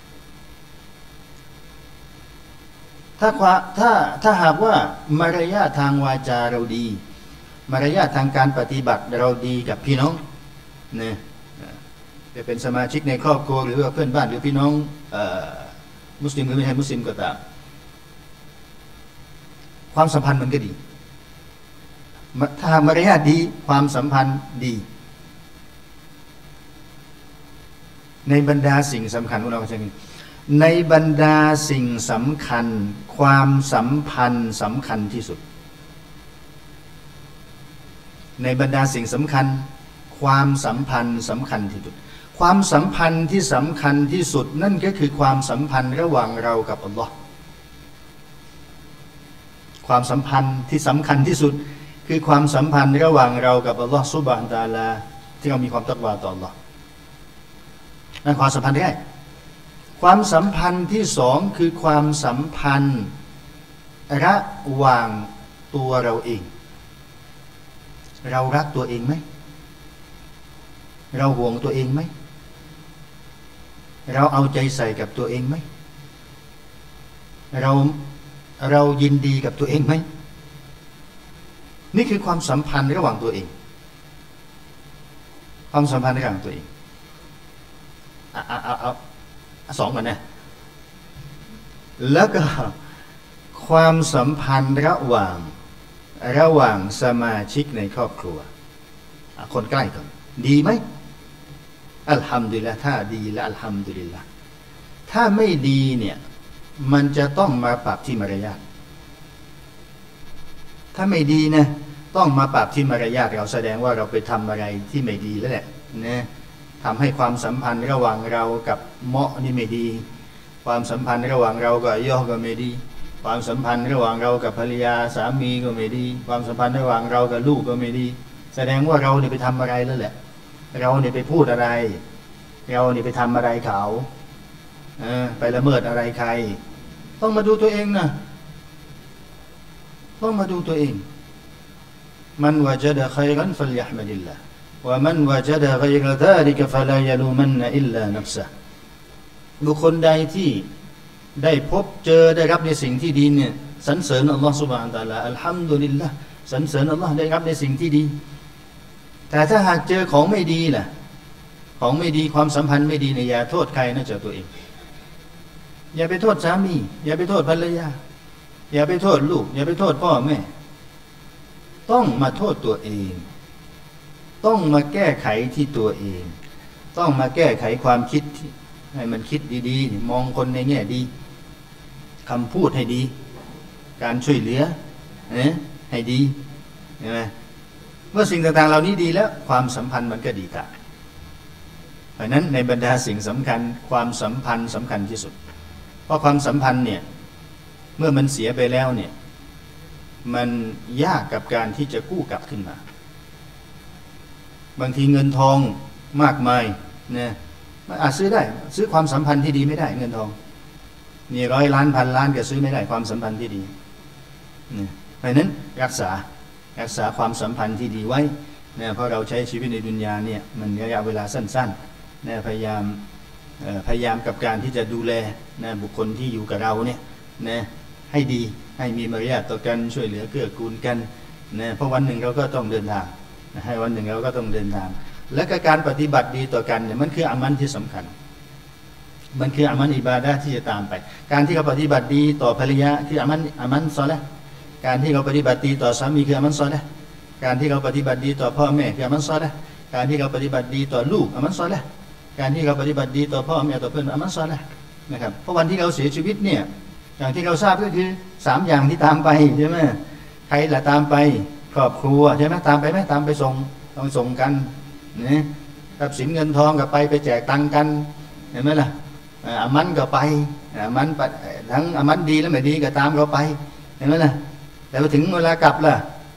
ถ้าถ้าถ้าหากว่ามารยาททางวาจาเราดีมารยาททางการปฏิบัติเราดีกับพี่น้องเนี่ยจะเป็นสมาชิกในครอบครัวหรือว่าเพื่อนบ้านหรือพี่น้องมุสลิมหรือไม่ใช่มุสลิมก็ตามความสัมพันธ์มันก็ดีถ้ามารยาทดีความสัมพันธ์ดีในบรรดาสิ่งสำคัญของเราจะมีในบรรดาสิ่งสำคัญความสัมพันธ์สำคัญที่สุดในบรรดาสิ่งสำคัญความสัมพันธ์สำคัญที่สุดความสัมพันธ์ที่สำคัญที่สุดนั่นก็คือความสัมพันธ์ระหว่างเรากับอัลลอฮ์ความสัมพันธ์ที่สำคัญที่สุดคือความสัมพันธ์ระหว่างเรากับอัลลอฮ์ซุบฮานะฮูวะตะอาลาที่เรามีความตักวาต่ออัลลอฮ์นั่นความสัมพันธ์แรกความสัมพันธ์ที่สองคือความสัมพันธ์ระหว่างตัวเราเองเรารักตัวเองไหมเราห่วงตัวเองไหมเราเอาใจใส่กับตัวเองไหมเราเรายินดีกับตัวเองไหมนี่คือความสัมพันธ์ระหว่างตัวเองความสัมพันธ์ระหว่างตัวเองเอาเอาเอาสองก่อนนะแล้วก็ความสัมพันธ์ระหว่างระหว่างสมาชิกในครอบครัวคนใกล้กันดีไหมอัลฮัมดุลิลละห์ถ้าดีและอัลฮัมดุลิลละห์ถ้าไม่ดีเนี่ยมันจะต้องมาปรับที่มารยาทถ้าไม่ดีนะต้องมาปรับที่มารยาทเราแสดงว่าเราไปทำอะไรที่ไม่ดีแล้วแหละนะทำให้ความสัมพันธ์ระหว่างเรากับเมาะนี่ไม่ดีความสัมพันธ์ระหว่างเรากับย่อก็ไม่ดีความสัมพันธ์ระหว่างเรากับภรรยาสามีก็ไม่ดีความสัมพันธ์ระหว่างเรากับลูกก็ไม่ดีแสดงว่าเราเนี่ยไปทำอะไรแล้วแหละเราเนี่ยไปพูดอะไรเราเนี่ยไปทำอะไรเขาเออไปละเมิดอะไรใครต้องมาดูตัวเองนะต้องมาดูตัวเองมันวะจดะค็อยรันฟัลยะห์มดิลลาห์วะมันวะจดะฆอยรซาลิกฟะลายะลูมันนะอิลลานัฟซะห์บุคคลใดที่ได้พบเจอได้รับในสิ่งที่ดีเนี่ยสรรเสริญอัลลอฮฺซุบฮานะฮูวะตะอาลาอัลฮัมดุลิลละห์สรรเสริญอัลลอฮฺได้รับในสิ่งที่ดีแต่ถ้าหากเจอของไม่ดีล่ะของไม่ดีความสัมพันธ์ไม่ดีเนี่ยอย่าโทษใครนะเจ้าตัวเองอย่าไปโทษสามีอย่าไปโทษภรรยาอย่าไปโทษลูกอย่าไปโทษพ่อแม่ต้องมาโทษตัวเองต้องมาแก้ไขที่ตัวเองต้องมาแก้ไขความคิดให้มันคิดดีๆมองคนในแง่ดีคำพูดให้ดีการช่วยเหลือนะให้ดีใช่ไหมเมื่อสิ่งต่างๆเหล่านี้ดีแล้วความสัมพันธ์มันก็ดีตามราะนั้นในบรรดาสิ่งสำคัญความสัมพันธ์สำคัญที่สุดเพราะความสัมพันธ์เนี่ยเมื่อมันเสียไปแล้วเนี่ยมันยากกับการที่จะกู้กลับขึ้นมาบางทีเงินทองมากมายเนี่ยมันอาจซื้อได้ซื้อความสัมพันธ์ที่ดีไม่ได้เงินทองมีร้อยล้านพันล้านก็ซื้อไม่ได้ความสัมพันธ์ที่ดีเนี่ยเพราะนั้นรักษารักษาความสัมพันธ์ที่ดีไว้เนี่ยเพราะเราใช้ชีวิตในดุนยาเนี่ยมันระยะเวลาสั้นๆเนี่ยพยายามพยายามกับการที่จะดูแลนะบุคคลที่อยู่กับเราเนี่ยนะให้ดีให้มีมารยาทต่อกันช่วยเหลือเกื้อกูลกันนะเพราะวันหนึ่งเราก็ต้องเดินทางนะให้วันหนึ่งเราก็ต้องเดินทางและการปฏิบัติดีต่อกันเนี่ยมันคืออามันที่สำคัญมันคืออามันอิบาดะห์ที่จะตามไปการที่เราปฏิบัติดีต่อภรรยาคืออามันอามันซอละห์การที่เราปฏิบัติดีต่อสามีคืออามันซอละห์การที่เราปฏิบัติดีต่อพ่อแม่คืออามันซอละห์การที่เราปฏิบัติดีต่อลูกอามันซอละห์การที่เราปฏิบัติดีต่อพ่อแม่ต่อเพื่อนอามันซอละห์นะครับเพราะวันที่เราเสียชีวิตเนี่ยอย่างที่เราทราบก็คือสามอย่างที่ตามไปใช่ไหมใครละตามไปครอบครัวใช่ไหมตามไปไหมตามไปส่งต้องส่งกันนะทรัพย์สินเงินทองก็ไปไปแจกตังกันเห็นไหมล่ะอามันก็ไปอามันทั้งอามันดีและไม่ดีก็ตามเราไปเห็นไหมล่ะแต่พอถึงเวลากลับล่ะ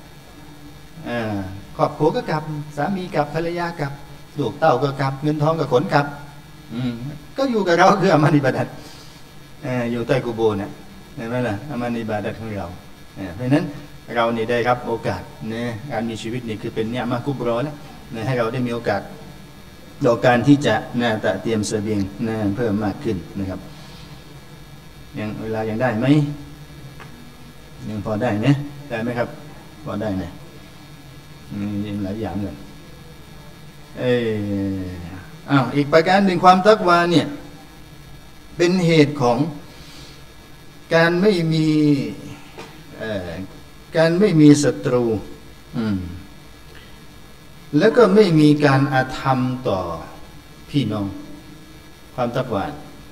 ครอบครัวก็กลับสามีกลับภรรยากลับลูกเต้าก็กลับเงินทองก็ขนกลับก็อยู่กับเราคืออามันอิบาดะห์อยู่ใต้กุโบร์เนี่ยเห็นไหมล่ะอามันอิบาดะห์ของเราเพราะฉะนั้นเรานี่ได้รับโอกาสเนี่ยการมีชีวิตนี่คือเป็นเนี่ยมากุบรอแล้วให้เราได้มีโอกาสต่อการที่จะนะตะเตรียมเสบียงนะเพิ่มมากขึ้นนะครับยังเวลายังได้ไหมยังพอได้ไหมได้ไหมครับพอได้ไหมมีหลายอย่างเลยเอออ้าวอีกประการหนึ่งความตักวาเนี่ยเป็นเหตุของการไม่มีการไม่มีศัตรูแล้วก็ไม่มีการอาธรรมต่อพี่น้องความตักวา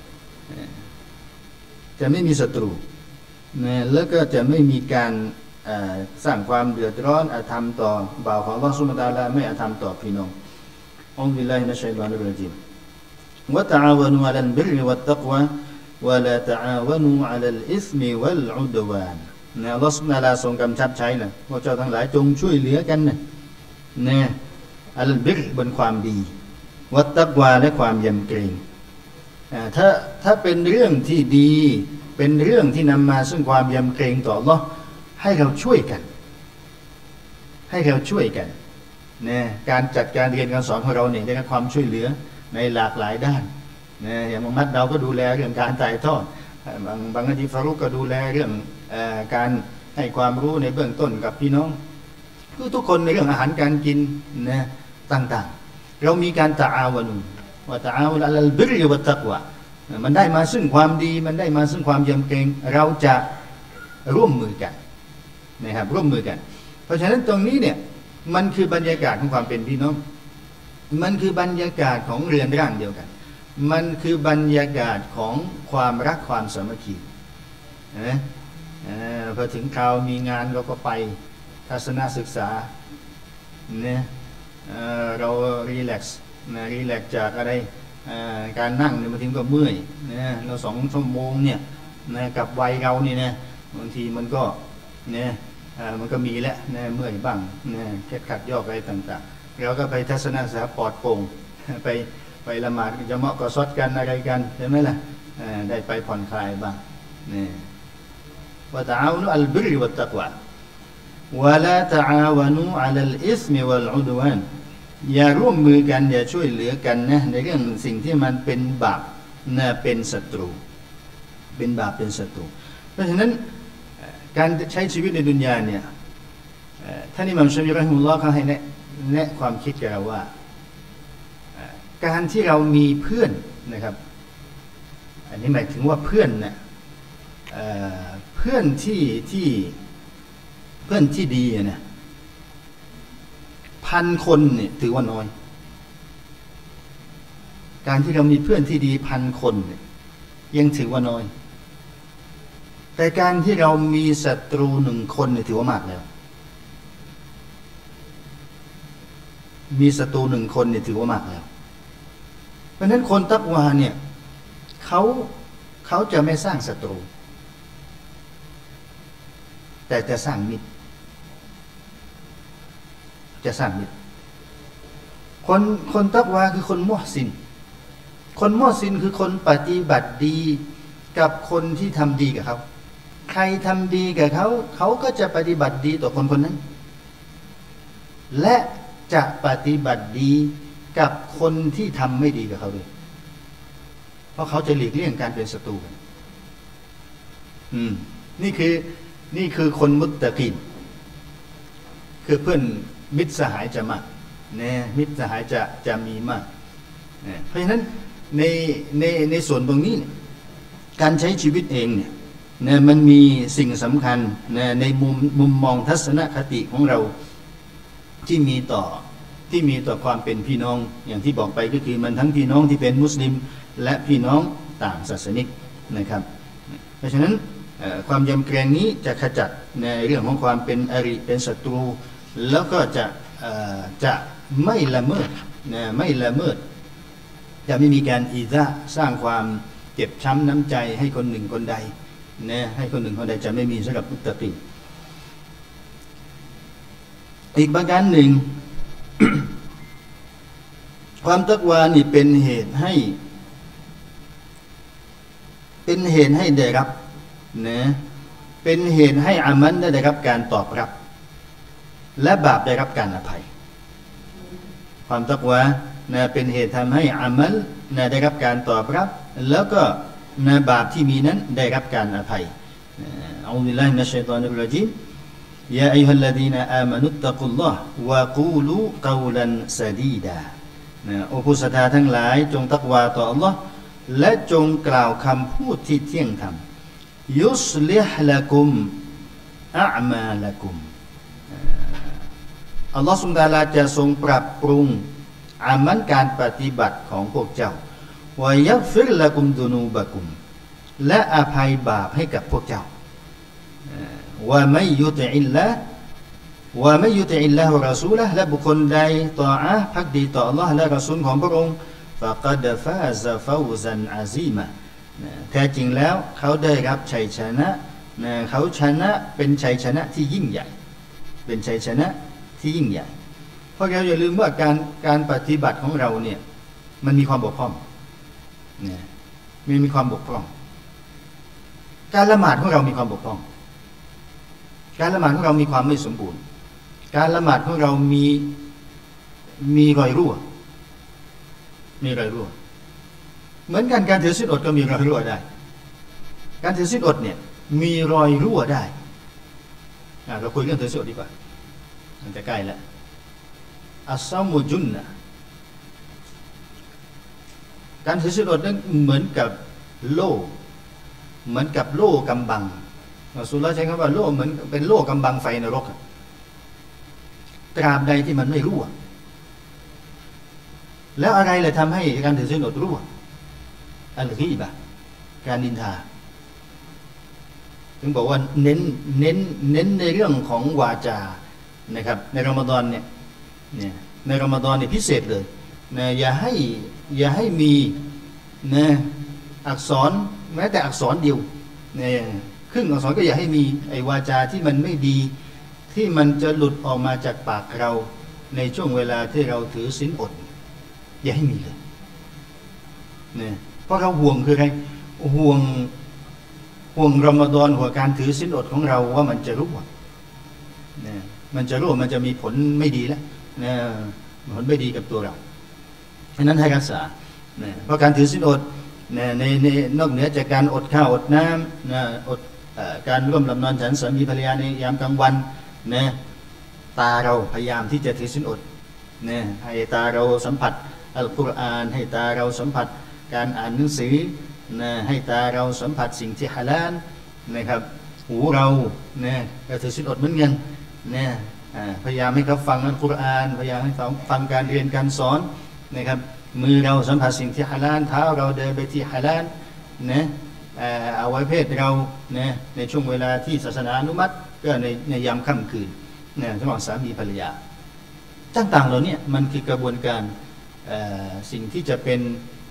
จะไม่มีศัตรูนะแล้วก็จะไม่มีการสร้างความเดือดร้อนอาธรรมต่อบ่าวของอัลเลาะห์ซุบฮานะฮูวะตะอาลาไม่อาธรรมต่อพี่น้องอัลลอฮฺบิลลาฮิมินัชชัยฏอนิรเราะญีมวะตะอาวะนูอะลัลบิรวัตตักวาวะลาตะอาวะนูอะลัลอิษมิวัลอุดวานนะอัลเลาะห์ซุบฮานะฮูวะตะอาลาทรงกำชับใช้นะพวกเจ้าทั้งหลายจงช่วยเหลือกันนะนะอัลบิรบนความดีวัตตักวาและความยำเกรงถ้าถ้าเป็นเรื่องที่ดีเป็นเรื่องที่นำมาซึ่งความยำเกรงต่ออัลเลาะห์ให้เราช่วยกันให้เราช่วยกันนะการจัดการเรียนการสอนของเราเนี่ยได้รับความช่วยเหลือในหลากหลายด้านนะอย่างมุฮัมมัดเราก็ดูแลเรื่องการถ่ายทอดบางบางทีฟารุกก็ดูแลเรื่องเอ่อการให้ความรู้ในเบื้องต้นกับพี่น้องคือทุกคนในเรื่องอาหารการกินนะต่างๆเรามีการตะอาวะนุว่าตะอาวะนุอะลัลบิรวัตตักวะมันได้มาซึ่งความดีมันได้มาซึ่งความยำเกรงเราจะร่วมมือกันนะครับร่วมมือกันเพราะฉะนั้นตรงนี้เนี่ยมันคือบรรยากาศของความเป็นพี่น้องมันคือบรรยากาศของเรือนร่างเดียวกันมันคือบรรยากาศของความรักความสามัคคีนะพอถึงคราวมีงานเราก็ไปทัศนศึกษาเนี่ยเรารีแลกซ์นะรีแลกซ์จากอะไรการนั่งเนี่ยบางทีก็เมื่อยนะเราสองชั่วโมงเนี่ยนะกับวัยเรานี่นะบางทีมันก็เนี่ยมันก็มีแล้วนะเมื่อยบ้างนะแค่ขัดย่ออะไรต่างๆเราก็ไปทัศนศึกษาปลอดโปร่งไปไปละหมาดจะเหมาะก็ซดกันอะไรกันใช่ไหมล่ะได้ไปผ่อนคลายบ้างนี่วะตะอาวะนูอัลบิรวัตตักวาวะลาตะอาวะนูอะลัลอิษมิวัลอุดวานอย่าร่วมมือกันอย่าช่วยเหลือกันนะในเรื่องสิ่งที่มันเป็นบาปนะเป็นศัตรูเป็นบาปเป็นศัตรูเพราะฉะนั้นการใช้ชีวิตในดุนยาเนี่ยท่านอิหม่ามชาฟิอีเราะฮิมะฮุลลอฮ์เขาให้แนะแนะความคิดกับเราว่าการที่เรามีเพื่อนนะครับอันนี้หมายถึงว่าเพื่อนเนี่ยเพื่อนที่ที่เพื่อนที่ดีเนี่ยพันคนเนี่ยถือว่าน้อยการที่เรามีเพื่อนที่ดีพันคนเนี่ยยังถือว่าน้อยแต่การที่เรามีศัตรูหนึ่งคนเนี่ยถือว่ามากแล้วมีศัตรูหนึ่งคนเนี่ยถือว่ามากแล้วราะฉะนั้นคนตักวาเนี่ยเขาเขาจะไม่สร้างศัตรูแต่จะสร้างมิตรจะสร้างมิตรคนคนตักวาคือคนมุฮซินคนมุฮซินคือคนปฏิบัติดีกับคนที่ทำดีกับเขาใครทำดีกับเขาเขาก็จะปฏิบัติดีต่อคนคนนั้นและจะปฏิบัติดีกับคนที่ทำไม่ดีกับเขาด้วยเพราะเขาจะหลีกเลี่ยงการเป็นศัตรูกันอืมนี่คือนี่คือคนมุตตะกีนคือเพื่อนมิตรสหายจะมากเนี่ยมิตรสหายจะจะมีมากเนี่ยเพราะฉะนั้นในในในส่วนตรงนี้เนี่ยการใช้ชีวิตเองเนี่ยเนี่ยมันมีสิ่งสำคัญเนี่ยในมุมมุมมองทัศนคติของเราที่มีต่อที่มีต่อความเป็นพี่น้องอย่างที่บอกไปก็คือมันทั้งพี่น้องที่เป็นมุสลิมและพี่น้องต่างศาสนิกนะครับเพราะฉะนั้นความยำเกรงนี้จะขจัดในเรื่องของความเป็นอริเป็นศัตรูแล้วก็จะจะไม่ละเมิดนะไม่ละเมิดจะไม่มีการอีซะสร้างความเจ็บช้ำน้ำใจให้คนหนึ่งคนใดนะให้คนหนึ่งคนใดจะไม่มีสำหรับมุตตะกีนอีกประการหนึ่ง ความตักวานี่เป็นเหตุให้เป็นเหตุให้ได้รับนะเป็นเหตุให้อามันได้รับการตอบรับและบาปได้รับการอภัยความตักวานะเป็นเหตุทำให้อามัลนะได้รับการตอบรับแล้วก็นะบาปที่มีนั้นได้รับการอภัยอัลลอฮฺบิลลาฮิมินัชชัยฏอนิรเราะญีมยาอัยฮัลลซีนาอามานุตตะกุลลอฮ์วะกูลูกอลันซะดีดานะโอ้ผู้ศรัทธาทั้งหลายจงตักวาต่ออัลลอฮ์และจงกล่าวคำพูดที่เที่ยงธรรมยุสลิฮละกุมอะอ์มาละกุมอัลลอฮ์ซุบฮานะฮูวะตะอาลาจะทรงปรับปรุงอามัลการปฏิบัติของพวกเจ้าวะยัฆฟิรละกุมดุนูบะกุมและอภัยบาปให้กับพวกเจ้าวะมัยยุติอิลละวะมัยยุติอิลละฮ์วะรอซูละและบุคคลใดต่ออะห์ภักดีต่ออัลลอฮ์และรอซูลของพระองค์ฟะกัดฟาซะฟาวซันอะซีมะแท้จริงแล้วเขาได้รับชัยชนะเขาชนะเป็นชัยชนะที่ยิ่งใหญ่เป็นชัยชนะที่ยิ่งใหญ่เพราะเราอย่าลืมว่าการการปฏิบัติของเราเนี่ยมันมีความบกพร่องเนี่ยมันมีความบกพร่องการละหมาดของเรามีความบกพร่องการละหมาดของเรามีความไม่สมบูรณ์การละหมาดของเรามีมีรอยรั่วมีรอยรั่วเหมือนกันการถือศีลอดก็มีรอยรั่วได้การถือศีลอดเนี่ยมีรอยรั่วได้เราคุยเรื่องถือศีลอดดีกว่ามันจะใกล้แล้วอัสซามุจุนนะการถือศีลอดนั้นเหมือนกับโล่เหมือนกับโล่กำบังรอซูลุลลอฮ์ใช้คำว่าโล่เหมือนเป็นโล่กำบังไฟนรกตราบใดที่มันไม่รั่วแล้วอะไรเลยทำให้การถือศีลอดรั่วอัลกีบะการนินทาถึงบอกว่าเน้นเน้นเน้นในเรื่องของวาจานะครับในรอมฎอนเนี่ยเนี่ยในรอมฎอนเนี่ยพิเศษเลยนะอย่าให้อย่าให้มีนะอักษรแม้แต่อักษรเดียวเนี่ยครึ่งอักษรก็อย่าให้มีไอ้วาจาที่มันไม่ดีที่มันจะหลุดออกมาจากปากเราในช่วงเวลาที่เราถือศีลอดอย่าให้มีเลยเนี่ยเพราะเราห่วงคืออะไรห่วงห่วงรอมฎอนห่วงการถือศีลอดของเราว่ามันจะรั่วเนี่ยมันจะรั่วมันจะมีผลไม่ดีแล้วเนี่ยผลไม่ดีกับตัวเราฉะนั้นให้รักษาเนี่ยเพราะการถือศีลอดเนี่ยในในนอกเหนือจากการอดข้าวอดน้ำนะอดการร่วมหลับนอนฉันสามีภรรยาในยามกลางวันเนี่ยตาเราพยายามที่จะถือศีลอดเนี่ยให้ตาเราสัมผัสอัลกุรอานให้ตาเราสัมผัสการอ่านหนังสือนะให้ตาเราสัมผัสสิ่งที่ฮาลาลนะครับหูเราเนี่ยก็ถือศีลอดเหมือนกันเนี่ยพยายามให้เขาฟังอัลกุรอานพยายามให้เขาฟังการเรียนการสอนนะครับมือเราสัมผัสสิ่งที่ฮาลาลเท้าเราเดินไปที่ฮาลาลนะเอาไว้เพศเราเนี่ยในช่วงเวลาที่ศาสนาอนุมัติก็ในในยามค่ำคืนเนี่ยระหว่างสามีภรรยาต่างๆเหล่านี้มันคือกระบวนการสิ่งที่จะเป็น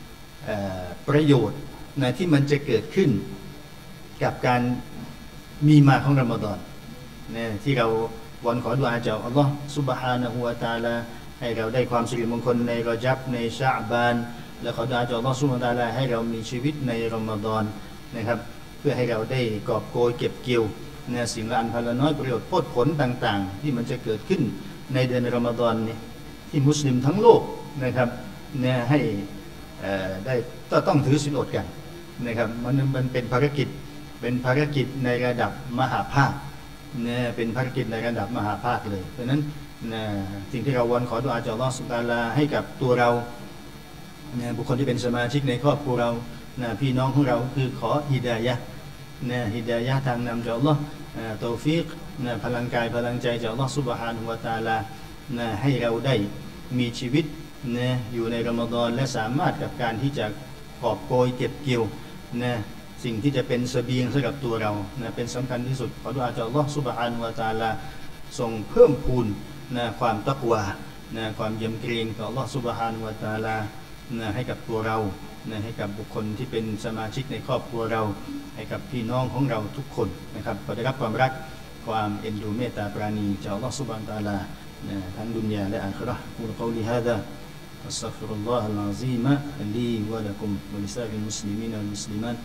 ประโยชน์นะที่มันจะเกิดขึ้นกับการมีมาของรอมฎอนเนี่ยที่เราวันขอดุอาจากอัลลอฮ์ซุบฮานะฮูวะตะอาลาให้เราได้ความสิริมงคลในรอญับในชะอ์บานและขอดุอาจากอัลลอฮ์ซุบฮานะฮูวะตะอาลาให้เรามีชีวิตในรอมฎอนนะครับเพื่อให้เราได้กอบโกยเก็บเกี่ยวเนี่ยสิ่งละอันพันละน้อยประโยชน์ผลผลต่างๆที่มันจะเกิดขึ้นในเดือนรอมฎอนนี้ที่มุสลิมทั้งโลกนะครับเนี่ยให้ได้ต้องถือศีลอดกันนะครับมันมันเป็นภารกิจเป็นภารกิจในระดับมหาภาคเนี่ยเป็นภารกิจในระดับมหาภาคเลยเพราะนั้นนะสิ่งที่เราวันขอดุอาจากอัลเลาะห์ซุบฮานะฮูวะตะอาลาให้กับตัวเราเนี่ยบุคคลที่เป็นสมาชิกในครอบครัวเรานะพี่น้องของเราคือขอฮิดายะห์นะฮิดายะห์ทางนำจากอัลเลาะห์ตอฟีกนะพลังกายพลังใจจากอัลเลาะห์ซุบฮานะฮูวะตะอาลานะให้เราได้มีชีวิตนะอยู่ในรอมฎอนและสามารถกับการที่จะกอบโกยเก็บเกี่ยวนะสิ่งที่จะเป็นเสบียงสำหรับตัวเรานะเป็นสำคัญที่สุดขอดุอาจากอัลเลาะห์ซุบฮานะฮูวะตะอาลาทรงเพิ่มพูนนะความตักวานะความยำเกรงต่ออัลเลาะห์ซุบฮานะฮูวะตะอาลานะให้กับตัวเรานะให้กับบุคคลที่เป็นสมาชิกในครอบครัวเราให้กับพี่น้องของเราทุกคนนะครับขอได้รับความรักความเอ็นดูเมตตาปราณีจากอัลเลาะห์ซุบฮานะฮูวะตะอาลานะทั้งดุนยาและอาคิเราะห์กูลกอลีฮาซาأستغفر الله العظيم لي ولكم ولسائر المسلمين والمسلمات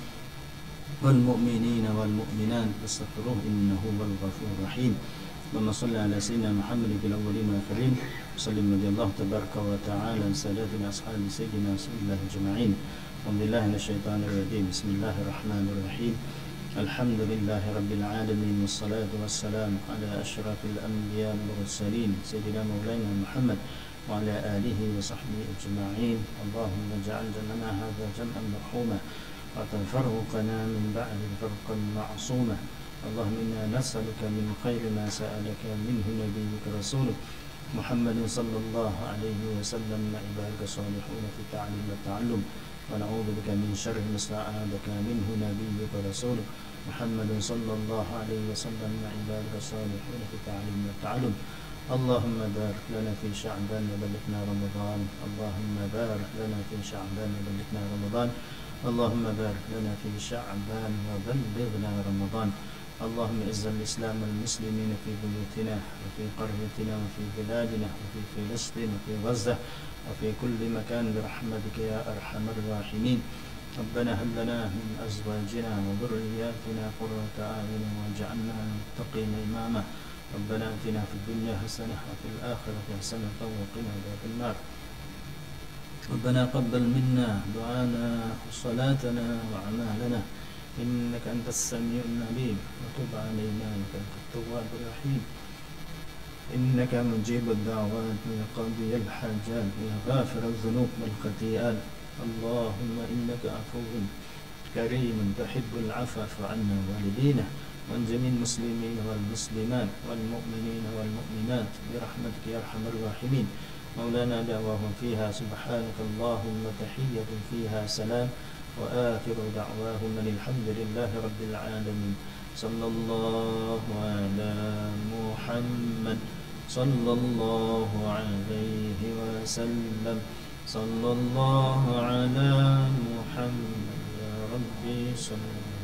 والمؤمنين والمؤمنات فاستغفروه إنه هو الغفور الرحيم اللهم صل على سيدنا محمد في الأولين والآخرين وسلم رضي الله تبارك وتعالى عن ساداتنا أصحاب سيدنا رسول الله أجمعين الحمد لله من الشيطان الرجيم بسم الله الرحمن الرحيم الحمد لله رب العالمين والصلاة والسلام على أشرف الأنبياء والمرسلين سيدنا مولانا محمد وعلى آله وصحبه أجمعين اللهم اجعل جمعنا هذا جمعا مرحوما وتفرقنا من بعد فرقا معصوما اللهم إنا نسألك من خير ما سألك منه نبيك رسولك محمد صلى الله عليه وسلم عبادك الصالحون في التعليم والتعلم ونعوذ بك من شر ما استعاذك منه نبيك رسولك محمد صلى الله عليه وسلم عبادك الصالحون في التعليم والتعلم اللهم بارك لنا في شعبان وبلغنا رمضان اللهم بارك لنا في شعبان وبلغنا رمضان اللهم بارك لنا في شعبان وبلغنا رمضان اللهم اعز الإسلام والمسلمين في بيوتنا وفي قريتنا وفي بلادنا وفي فلسطين وفي غزة وفي كل مكان برحمتك يا أرحم الراحمين ربنا هب لنا من أزواجنا وذرياتنا قرة أعين واجعلنا للمتقين إماما ربنا آتنا في الدنيا حسنة وفي الآخرة حسنة وقنا عذاب النار ربنا قبل منا دعانا وصلاتنا وأعمالنا إنك أنت السميع العليم وتب علينا إنك أنت التواب الرحيم إنك مجيب الدعوات وقاضي الحاجات وغافر الذنوب والخطيئات اللهم إنك عفو كريم تحب العفو عنا والدينا وعن جميع المسلمين والمسلمات والمؤمنين والمؤمنات برحمتك يا أرحم الراحمين مولانا دعواهم فيها سبحانك اللهم تحية فيها سلام وآخر دعواهم أن الحمد لله رب العالمين صلى الله على محمد صلى الله عليه وسلم صلى الله على محمد يا ربي صلى